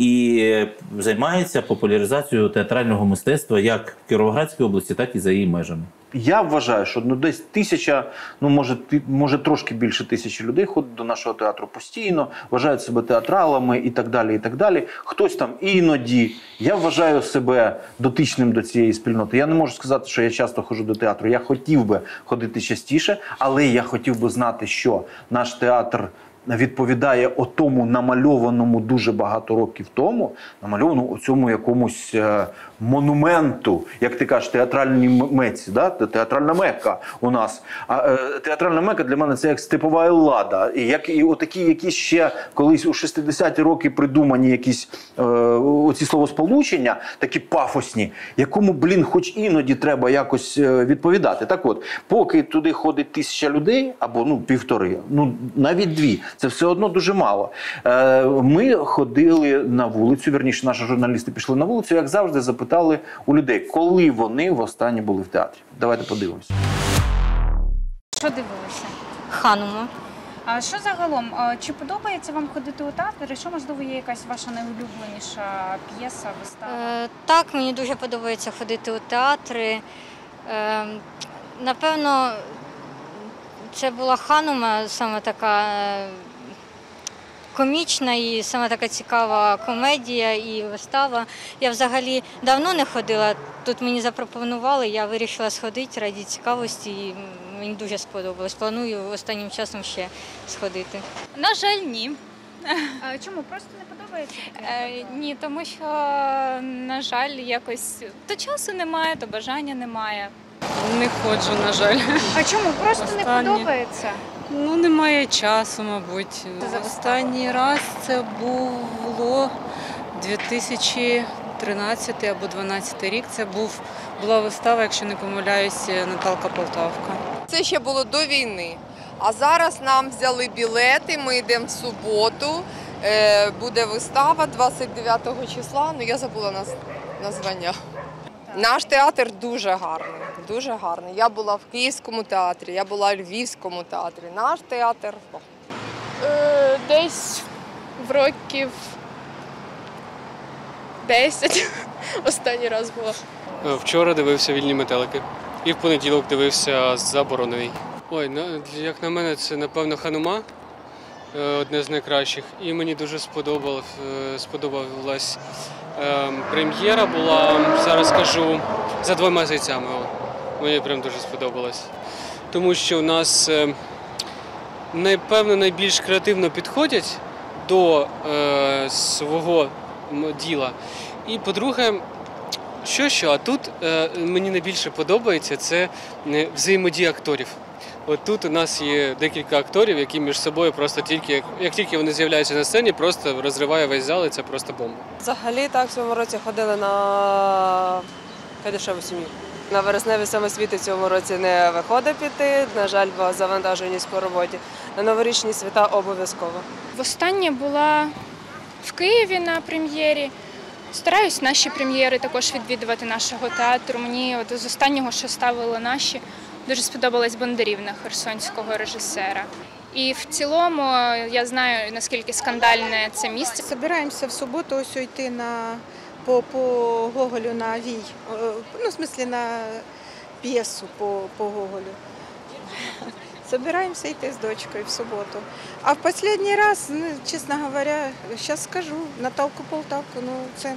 і займається популяризацією театрального мистецтва як в Кіровоградській області, так і за її межами. Я вважаю, що ну, десь тисяча, ну може, може трошки більше тисячі людей ходить до нашого театру постійно, вважають себе театралами і так далі, і так далі. Хтось там іноді. Я вважаю себе дотичним до цієї спільноти. Я не можу сказати, що я часто ходжу до театру. Я хотів би ходити частіше, але я хотів би знати, що наш театр відповідає отому намальованому дуже багато років тому, намальованому оцьому якомусь е, монументу, як ти кажеш, театральній меці, да? Театральна Мекка у нас. А е, театральна Мекка для мене це як степова Еллада. І, як, і отакі якісь ще колись у шістдесяті роки придумані якісь е, оці словосполучення, такі пафосні, якому, блін, хоч іноді треба якось е, відповідати. Так от, поки туди ходить тисяча людей, або ну півтори, ну навіть дві, це все одно дуже мало. Е, ми ходили на вулицю, вірніше, наші журналісти пішли на вулицю, як завжди запитали у людей, коли вони востаннє були в театрі. Давайте подивимося. Що дивилися? Ханума. А що загалом? а, Чи подобається вам ходити у театр? І що, можливо, є якась ваша найулюбленіша п'єса, вистава? Е, так, мені дуже подобається ходити у театри. Е, напевно, це була Ханума, саме така е, комічна і саме така цікава комедія і вистава. Я взагалі давно не ходила, тут мені запропонували, я вирішила сходити раді цікавості і мені дуже сподобалось. Планую останнім часом ще сходити. На жаль, ні. А, чому? Просто не подобається? Е, ні, тому що, на жаль, якось то часу немає, то бажання немає. Не ходжу, на жаль. А чому? Просто не Останнє. подобається? Ну, немає часу, мабуть. за вистава? Останній раз це було дві тисячі тринадцятий або дванадцятий рік. Це був, була вистава, якщо не помиляюся, Наталка Полтавка. Це ще було до війни. А зараз нам взяли білети, ми йдемо в суботу. Е, буде вистава двадцять дев'ятого числа, ну я забула наз... названня. Наш театр дуже гарний, дуже гарний. Я була в Київському театрі, я була в Львівському театрі. Наш театр... Е, десь в років десять останній раз була. Вчора дивився «Вільні метелики» і в понеділок дивився «Заборонений». Ой, ну, як на мене, це, напевно, «Ханума», одне з найкращих. І мені дуже сподобалось, сподобалась ем, прем'єра була, зараз скажу, «За двома зайцями». Мені прям дуже сподобалось. Тому що у нас, напевно, найбільш креативно підходять до е, свого діла. І, по-друге, що-що, а тут е, мені найбільше подобається це взаємодія акторів. От тут у нас є декілька акторів, які між собою просто тільки, як тільки вони з'являються на сцені, просто розриває весь зал, і це просто бомба. Взагалі так в цьому році ходили на Кайдашеву сім'ю. На вересневі самосвіти в цьому році не виходить піти, на жаль, бо завантаженість по роботі. На новорічні свята обов'язково. Востаннє була в Києві на прем'єрі. Стараюсь наші прем'єри також відвідувати нашого театру. Мені от з останнього, що ставили наші, дуже сподобалась Бондарівна херсонського режисера. І в цілому я знаю, наскільки скандальне це місце. Собираємося в суботу ось йти на, по, по Гоголю на Вій, ну, в смислі на п'єсу по, по Гоголю. Собираемся йти з дочкою в суботу. А в останній раз, ну, чесно говоря, зараз скажу, Наталку Полтавку, ну це,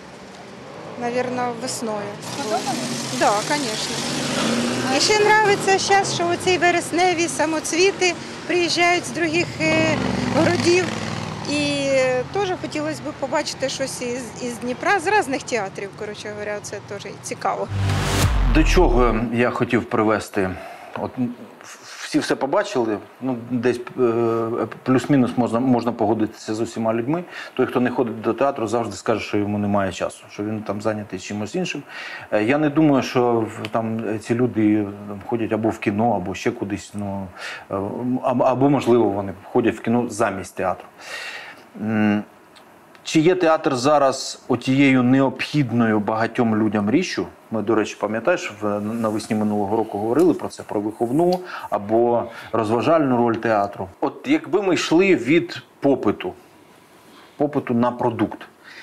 мабуть, весною. Подобається? Так, звісно. І ще подобається зараз, що оці вересневі самоцвіти приїжджають з інших городів. І теж хотілося б побачити щось із, із Дніпра, з різних театрів, коротше говоря, це теж цікаво. До чого я хотів привести? От всі все побачили, ну, десь е, плюс-мінус можна, можна погодитися з усіма людьми. Той, хто не ходить до театру, завжди скаже, що йому немає часу, що він там зайнятий чимось іншим. Е, я не думаю, що там ці люди там, ходять або в кіно, або ще кудись, ну, е, або, або, можливо, вони ходять в кіно замість театру. М Чи є театр зараз отією необхідною багатьом людям річчю? Ми, до речі, пам'ятаєш, навесні минулого року говорили про це, про виховну або розважальну роль театру. От якби ми йшли від попиту, попиту на продукт,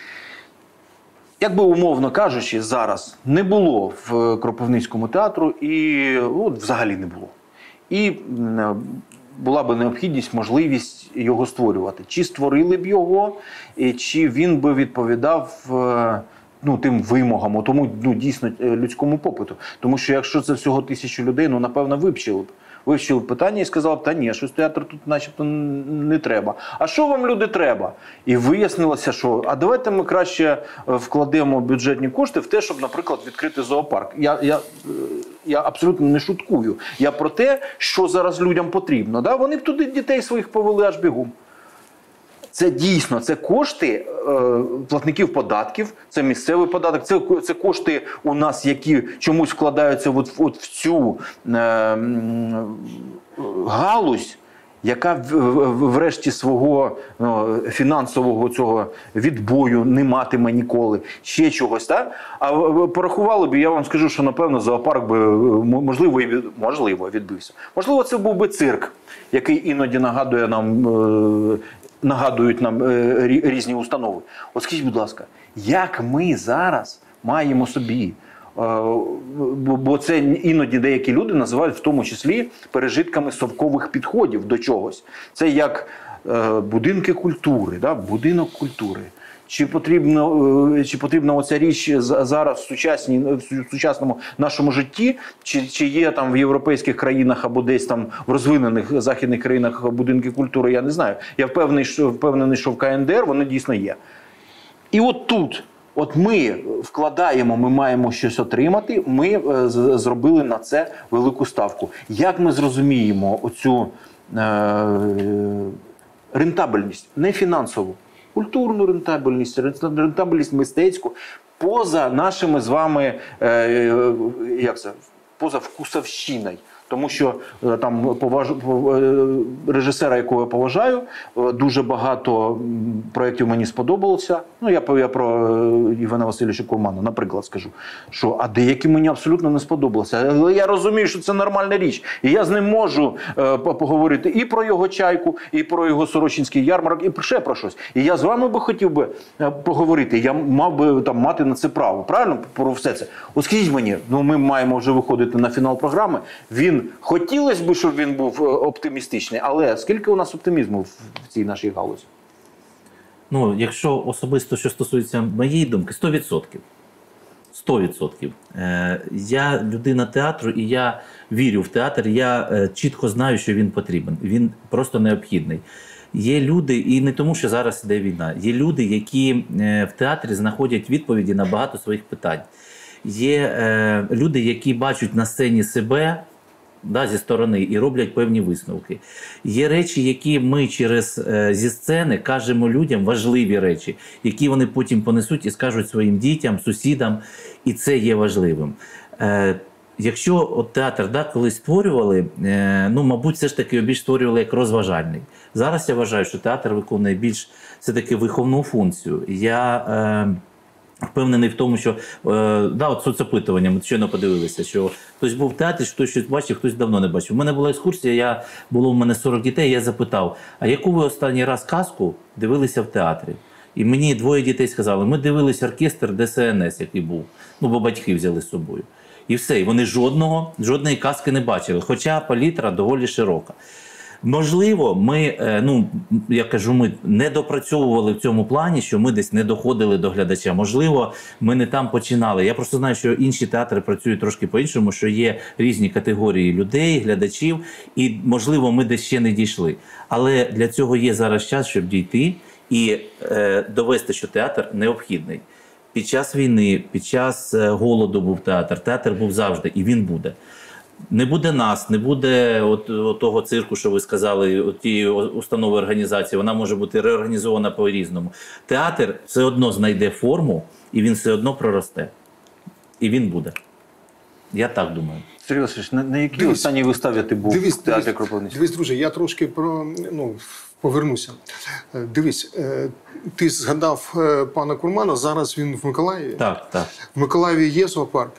якби, умовно кажучи, зараз не було в Кропивницькому театру і от, взагалі не було. І була б необхідність, можливість його створювати. Чи створили б його, чи він би відповідав, ну, тим вимогам, тому, ну, дійсно людському попиту. Тому що якщо це всього тисячу людей, ну, напевно, вивчили б. Вивчили б питання і сказали б, та ні, щось театр тут начебто не треба. А що вам, люди, треба? І вияснилося, що, а давайте ми краще вкладемо бюджетні кошти в те, щоб, наприклад, відкрити зоопарк. Я, я, я абсолютно не шуткую. Я про те, що зараз людям потрібно. Да? Вони б туди дітей своїх повели аж бігом. Це дійсно, це кошти е, платників податків, це місцевий податок, це, це кошти у нас, які чомусь вкладаються от, от в цю е, галузь, яка в, в, врешті свого ну, фінансового цього відбою не матиме ніколи, ще чогось. Так? А порахували б, я вам скажу, що, напевно, зоопарк би, можливо, і, можливо, відбився. Можливо, це був би цирк, який іноді нагадує нам... Е, нагадують нам е, різні установи. От скажіть, будь ласка, як ми зараз маємо собі, е, бо це іноді деякі люди називають в тому числі пережитками совкових підходів до чогось. Це як е, будинки культури, да? Будинок культури. Чи потрібно, чи потрібна оця річ зараз в, сучасній, в сучасному нашому житті, чи, чи є там в європейських країнах або десь там в розвинених західних країнах будинки культури, я не знаю. Я впевнений, що, впевнений, що в ка ен де ер вони дійсно є. І от тут, от ми вкладаємо, ми маємо щось отримати, ми зробили на це велику ставку. Як ми зрозуміємо оцю е, рентабельність, не фінансову, культурну рентабельність, рентабельність мистецьку, поза нашими з вами, е, як це, поза вкусовщиною. Тому що там поваж... режисера, якого я поважаю, дуже багато проєктів мені сподобалося. Ну, я, я про Івана Васильовича Колмана, наприклад, скажу, що, а деякі мені абсолютно не сподобалося. Але я розумію, що це нормальна річ. І я з ним можу е, поговорити і про його «Чайку», і про його Сорочинський ярмарок, і ще про щось. І я з вами би хотів би поговорити. Я мав би там мати на це право. Правильно? Про все це. От скажіть мені, ну ми маємо вже виходити на фінал програми. Він хотілося б, щоб він був оптимістичний, але скільки у нас оптимізму в цій нашій галузі? Ну, якщо особисто, що стосується моєї думки, сто відсотків. сто відсотків. Я людина театру, і я вірю в театр, я чітко знаю, що він потрібен, він просто необхідний. Є люди, і не тому, що зараз іде війна, є люди, які в театрі знаходять відповіді на багато своїх питань. Є е, люди, які бачать на сцені себе, да, зі сторони і роблять певні висновки. Є речі, які ми через е, зі сцени кажемо людям, важливі речі, які вони потім понесуть і скажуть своїм дітям, сусідам, і це є важливим. Е, Якщо от театр, да, колись створювали, е, ну, мабуть, все ж таки його більш створювали як розважальний. Зараз я вважаю, що театр виконує більш все-таки виховну функцію. Я е, впевнений в тому, що, е, да, от соцопитування, ми щойно подивилися, що хтось був в театрі, хтось щось бачив, хтось давно не бачив. У мене була екскурсія, я, було в мене сорок дітей, я запитав, а яку ви останній раз казку дивилися в театрі? І мені двоє дітей сказали, ми дивилися оркестр Де Се Ен Ес, який був, ну, бо батьки взяли з собою. І все, і вони жодного, жодної казки не бачили, хоча палітра доволі широка. Можливо, ми, ну, я кажу, ми не допрацьовували в цьому плані, що ми десь не доходили до глядача. Можливо, ми не там починали. Я просто знаю, що інші театри працюють трошки по-іншому, що є різні категорії людей, глядачів, і, можливо, ми десь ще не дійшли. Але для цього є зараз час, щоб дійти і е, довести, що театр необхідний. Під час війни, під час голоду був театр, театр був завжди, і він буде. Не буде нас, не буде от, от того цирку, що ви сказали, от тієї установи організації, вона може бути реорганізована по-різному. Театр все одно знайде форму, і він все одно проросте. І він буде. Я так думаю. Сергій Васильович, на, на якій дивись, останній виставі ти був дивись, в театрі дивись, Кропивницького? Дивись, друже, я трошки про, ну, повернуся. Дивись, ти згадав пана Курмана, зараз він в Миколаєві. Так, так. В Миколаєві є зоопарк?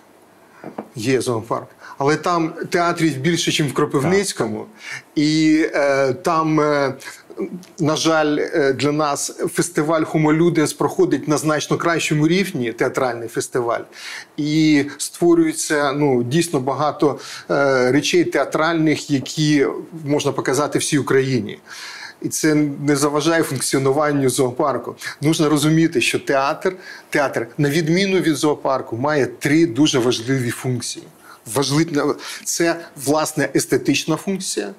Є зоопарк. Але там театрів більше, ніж в Кропивницькому. Так. І е, там, е, на жаль, для нас фестиваль Homo Ludens проходить на значно кращому рівні, театральний фестиваль. І створюється, ну, дійсно багато е, речей театральних, які можна показати всій Україні. І це не заважає функціонуванню зоопарку. Нужно розуміти, що театр, театр, на відміну від зоопарку, має три дуже важливі функції. Важлив... Це, власне, естетична функція,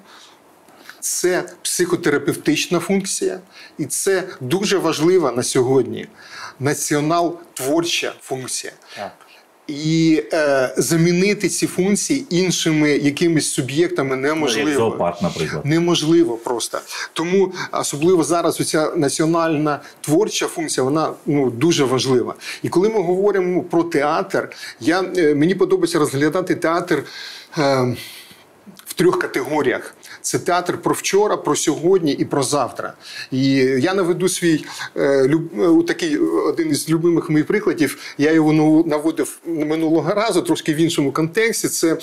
це психотерапевтична функція, і це дуже важлива на сьогодні націонал-творча функція. Так. І е, замінити ці функції іншими якимись суб'єктами неможливо. Як зоопарк, наприклад. Неможливо просто. Тому особливо зараз оця національна творча функція, вона, ну, дуже важлива. І коли ми говоримо про театр, я, е, мені подобається розглядати театр е, в трьох категоріях. Це театр про вчора, про сьогодні і про завтра. І я наведу свій е, люб, такий один із любимих моїх прикладів. Я його наводив минулого разу, трошки в іншому контексті. Це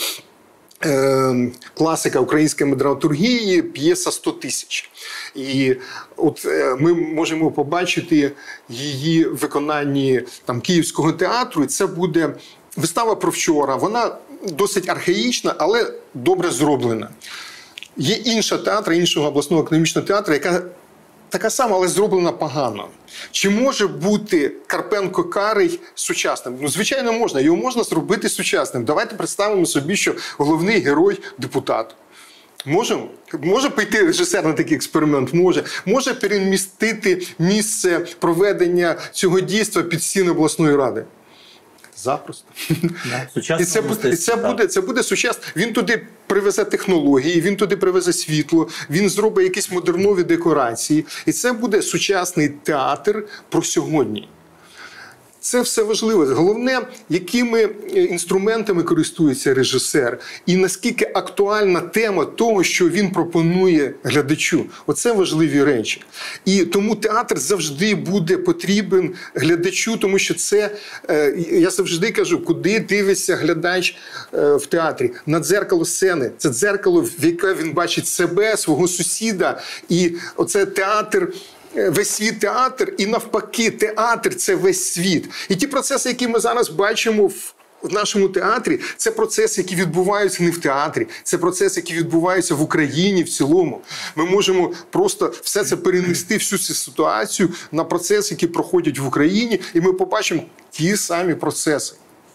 е, класика української драматургії, п'єса «сто тисяч». І от е, ми можемо побачити її в виконанні там, Київського театру. І це буде вистава про вчора. Вона досить архаїчна, але добре зроблена. Є інша театра, іншого обласного академічного театру, яка така сама, але зроблена погано. Чи може бути Карпенко-Карий сучасним? Ну, звичайно, можна. Його можна зробити сучасним. Давайте представимо собі, що головний герой – депутат. Можемо? Може піти режисер на такий експеримент? Може. Може перемістити місце проведення цього дійства під стіни обласної ради? Запросто. Yeah. І це, і це буде, це буде сучасно. Він туди привезе технології, він туди привезе світло, він зробить якісь модернові декорації. І це буде сучасний театр про сьогодні. Це все важливо. Головне, якими інструментами користується режисер і наскільки актуальна тема того, що він пропонує глядачу. Оце важливі речі. І тому театр завжди буде потрібен глядачу, тому що це, я завжди кажу, куди дивиться глядач в театрі? На дзеркало сцени. Це дзеркало, в яке він бачить себе, свого сусіда. І оце театр... Весь світ театр, і навпаки, театр – це весь світ. І ті процеси, які ми зараз бачимо в в нашому театрі, це процеси, які відбуваються не в театрі, це процеси, які відбуваються в Україні в цілому. Ми можемо просто все це перенести, всю цю ситуацію на процеси, які проходять в Україні, і ми побачимо ті самі процеси.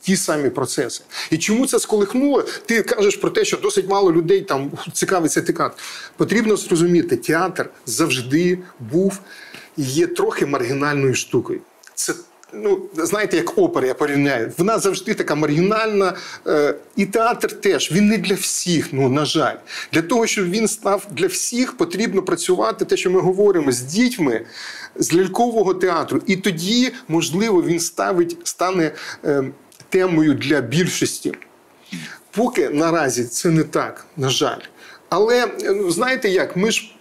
ті самі процеси. І чому це сколихнуло? Ти кажеш про те, що досить мало людей там цікавиться театром. Потрібно зрозуміти, театр завжди був і є трохи маргінальною штукою. Це, ну, знаєте, як опера, я порівняю. Вона завжди така маргінальна. Е, і театр теж. Він не для всіх, ну, на жаль. Для того, щоб він став для всіх, потрібно працювати, те, що ми говоримо, з дітьми, з лялькового театру. І тоді, можливо, він ставить, стане е, темою для більшості. Поки наразі це не так, на жаль. Але, ну, знаєте як, ми ж,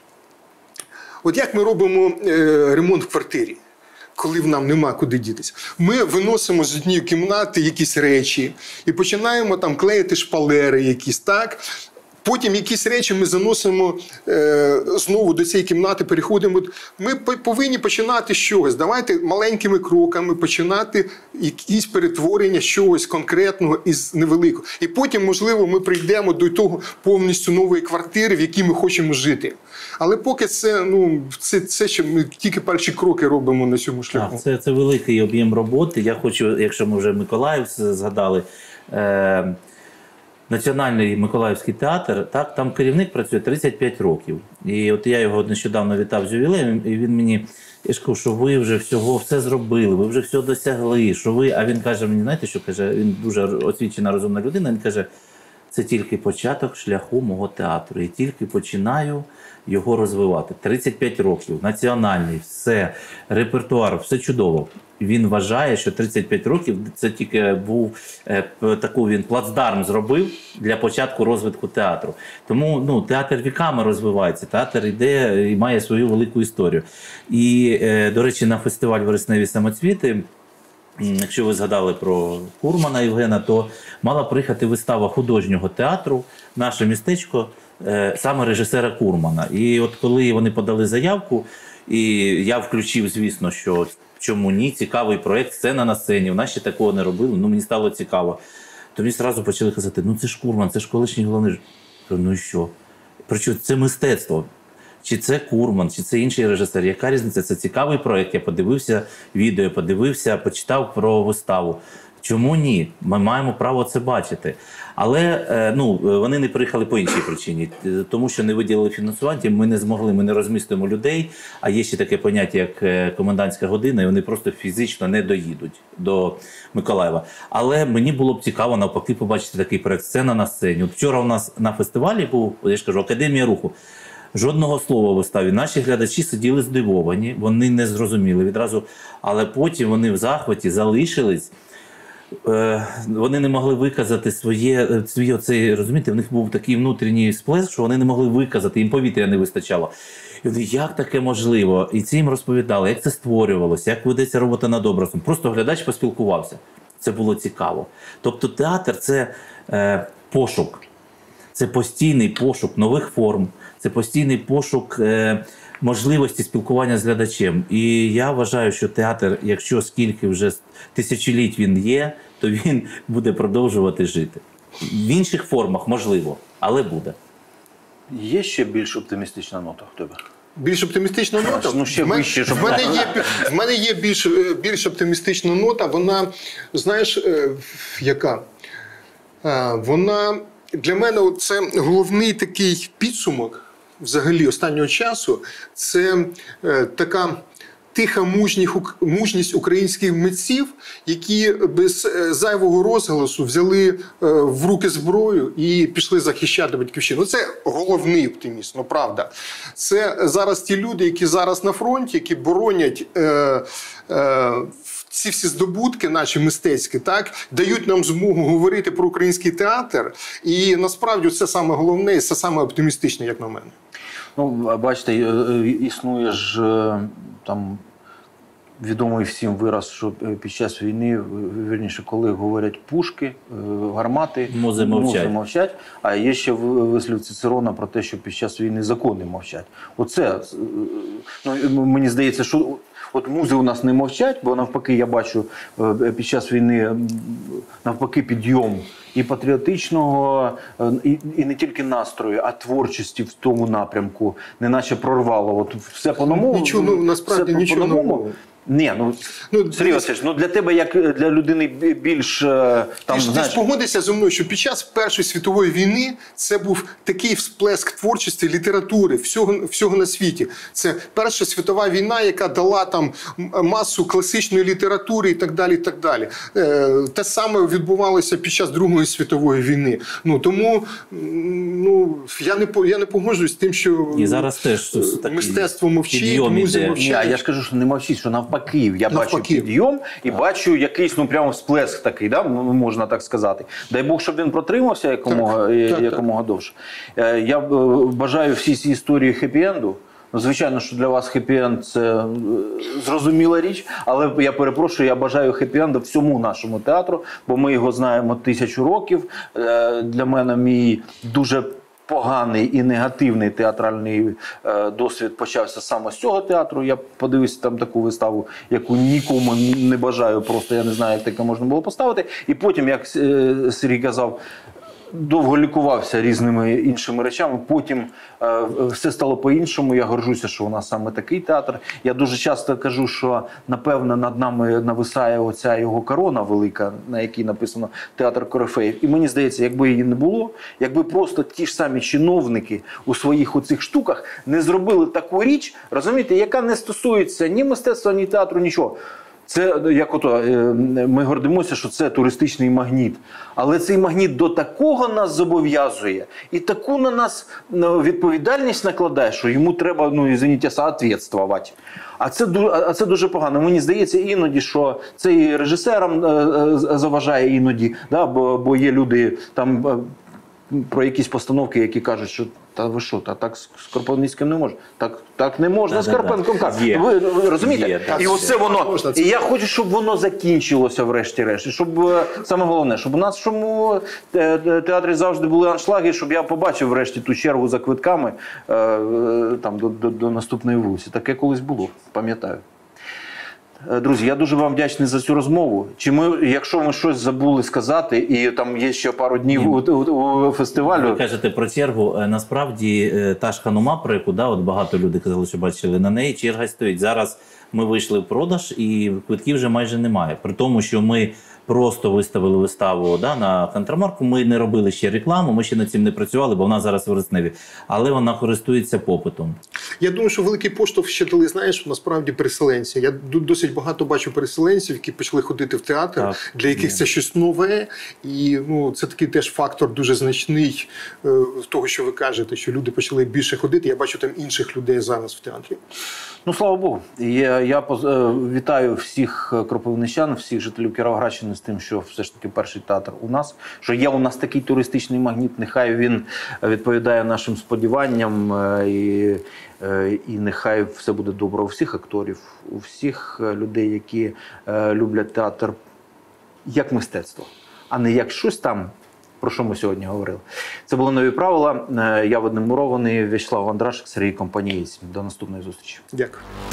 от як ми робимо е, ремонт в квартирі, коли в нам нема куди дітися. Ми виносимо з однієї кімнати якісь речі і починаємо там клеїти шпалери якісь, так? Потім якісь речі ми заносимо е, знову до цієї кімнати, переходимо. Ми повинні починати з чогось. Давайте маленькими кроками починати якісь перетворення чогось конкретного із невеликого. І потім, можливо, ми прийдемо до того повністю нової квартири, в якій ми хочемо жити. Але поки це, ну, це, це ще ми тільки перші кроки робимо на цьому шляху. Так, це, це великий об'єм роботи. Я хочу, якщо ми вже Миколаїв згадали, е, Національний Миколаївський театр, так, там керівник працює тридцять п'ять років. І от я його нещодавно вітав з ювілеєм, і він мені, я ж кажу, що ви вже всього, все зробили, ви вже все досягли, що ви, а він каже мені, знаєте, що каже, він дуже освічена, розумна людина, він каже, це тільки початок шляху мого театру, і тільки починаю його розвивати. тридцять п'ять років, національний, все, репертуар, все чудово. Він вважає, що тридцять п'ять років це тільки був е, таку він плацдарм зробив для початку розвитку театру. Тому, ну, театр віками розвивається, театр йде і має свою велику історію. І, е, до речі, на фестиваль «Вересневі самоцвіти», якщо ви згадали про Курмана Євгена, то мала приїхати вистава художнього театру «Наше містечко», е, саме режисера Курмана. І от коли вони подали заявку, і я включив, звісно, що чому ні, цікавий проєкт, сцена на сцені, в нас ще такого не робили, ну мені стало цікаво. То мені одразу почали казати, ну це ж Курман, це ж колишній головний. Ну і що? Причому це мистецтво. Чи це Курман, чи це інший режисер, яка різниця? Це цікавий проєкт, я подивився відео, подивився, почитав про виставу. Чому ні? Ми маємо право це бачити. Але ну, вони не приїхали по іншій причині. Тому що не виділили фінансування, ми не змогли, ми не розмістимо людей, а є ще таке поняття, як комендантська година, і вони просто фізично не доїдуть до Миколаєва. Але мені було б цікаво навпаки побачити такий проєкт «Сцена на сцені». От вчора у нас на фестивалі був, я ж кажу, Академія руху. Жодного слова в виставі. Наші глядачі сиділи здивовані, вони не зрозуміли відразу, але потім вони в захваті залишились. Вони не могли виказати своє, своє оцей, розумієте, в них був такий внутрішній сплеск, що вони не могли виказати, їм повітря не вистачало. І вони, як таке можливо? І це їм розповідали, як це створювалося, як ведеться робота над образом. Просто глядач поспілкувався. Це було цікаво. Тобто театр – це е, пошук, це постійний пошук нових форм, це постійний пошук е, можливості спілкування з глядачем. І я вважаю, що театр, якщо скільки вже тисячоліть він є, то він буде продовжувати жити. В інших формах можливо, але буде. Є ще більш оптимістична нота в тебе? Більш оптимістична нота? Ну, ще в, мене, вище, щоб... в, мене є, в мене є більш, більш оптимістична нота. Вона, знаєш, яка? Вона, для мене це головний такий підсумок взагалі останнього часу. Це така тиха мужність українських митців, які без зайвого розголосу взяли в руки зброю і пішли захищати батьківщину. Це головний оптиміст, ну правда. Це зараз ті люди, які зараз на фронті, які боронять е, е, ці всі здобутки наші мистецькі, так, дають нам змогу говорити про український театр. І насправді це саме головне, це саме оптимістичне, як на мене. Ну, бачите, існує ж там відомий всім вираз, що під час війни, вірніше, коли говорять пушки, гармати, музи мовчать. музи мовчать, а є ще вислів Цицерона про те, що під час війни закони мовчать. Оце, ну, мені здається, що от музи у нас не мовчать, бо навпаки, я бачу під час війни навпаки підйом і патріотичного, і, і не тільки настрою, а творчості в тому напрямку, неначе прорвало. От все по-новому. Нічого, ну, насправді все нічого по-новому. Ні, ну, ну Сергій Васильович, ну для тебе, як для людини більш там, ти ж, знаєш... ти ж погодишся зі мною, що під час Першої світової війни це був такий всплеск творчості, літератури, всього, всього на світі. Це Перша світова війна, яка дала там масу класичної літератури і так далі, і так далі. Е, те саме відбувалося під час Другої світової війни. Ну, тому ну, я не, я не погоджуюсь з тим, що і зараз теж мистецтво мовчить, музика мовчить. Ні, я ж кажу, що не мовчить, що навпаки. Я навпаки. бачу підйом і а. бачу якийсь, ну, прямо всплеск такий, да, можна так сказати. Дай Бог, щоб він протримався якомога, так, так, якомога так. довше. Я бажаю всій цій історії хеппі-енду. Звичайно, що для вас хеппі-енд – це зрозуміла річ, але я перепрошую, я бажаю хеппі-енду всьому нашому театру, бо ми його знаємо тисячу років. Для мене мій дуже поганий і негативний театральний е, досвід почався саме з цього театру. Я подивився там таку виставу, яку нікому не бажаю, просто я не знаю, як таке можна було поставити. І потім, як е, Сергій казав, довго лікувався різними іншими речами, потім е, все стало по-іншому. Я горжуся, що у нас саме такий театр. Я дуже часто кажу, що, напевно, над нами нависає оця його корона велика, на якій написано «Театр Корифеїв». І мені здається, якби її не було, якби просто ті ж самі чиновники у своїх оцих штуках не зробили таку річ, розумієте, яка не стосується ні мистецтва, ні театру, нічого. Це, як ото, ми гордимося, що це туристичний магніт. Але цей магніт до такого нас зобов'язує і таку на нас відповідальність накладає, що йому треба, ну, извините, соответствувати. А це, а це дуже погано. Мені здається іноді, що це і режисерам заважає іноді, да, бо, бо є люди там про якісь постановки, які кажуть, що та ви що, та так з Кропивницьким не можна. Так, так не можна з Карпенком. Ви, ви розумієте? Є, і оце воно. І я хочу, щоб воно закінчилося врешті-решт. Щоб, саме головне, щоб у нас в чому театрі завжди були аншлаги, щоб я побачив врешті ту чергу за квитками там, до, до, до наступної вулиці. Таке колись було, пам'ятаю. Друзі, я дуже вам вдячний за цю розмову. Чи ми, якщо ми щось забули сказати, і там є ще пару днів у, у, у фестивалю... Ви кажете про чергу. Насправді, та ж Ханума, про яку, да, от багато людей казали, що бачили на неї, черга стоїть. Зараз ми вийшли в продаж, і квитків вже майже немає. При тому, що ми просто виставили виставу, да, на Контрамарку, ми не робили ще рекламу, ми ще над цим не працювали, бо вона зараз в Вересневі. Але вона користується попитом. Я думаю, що великий поштовх ще дали, знаєш, насправді переселенці. Я досить багато бачу переселенців, які почали ходити в театр, так, для яких є. Це щось нове. І ну, це такий теж фактор дуже значний е, того, що ви кажете, що люди почали більше ходити. Я бачу там інших людей зараз в театрі. Ну, слава Богу. Я, я вітаю всіх кропивничан, всіх жителів Кіровоградщини з тим, що все ж таки перший театр у нас, що є у нас такий туристичний магніт, нехай він відповідає нашим сподіванням і, і нехай все буде добре у всіх акторів, у всіх людей, які люблять театр як мистецтво, а не як щось там, про що ми сьогодні говорили. Це були «Нові правила». Я Вадим Мурований, В'ячеслав Андрашик, Сергій Компанієць. До наступної зустрічі. Дякую.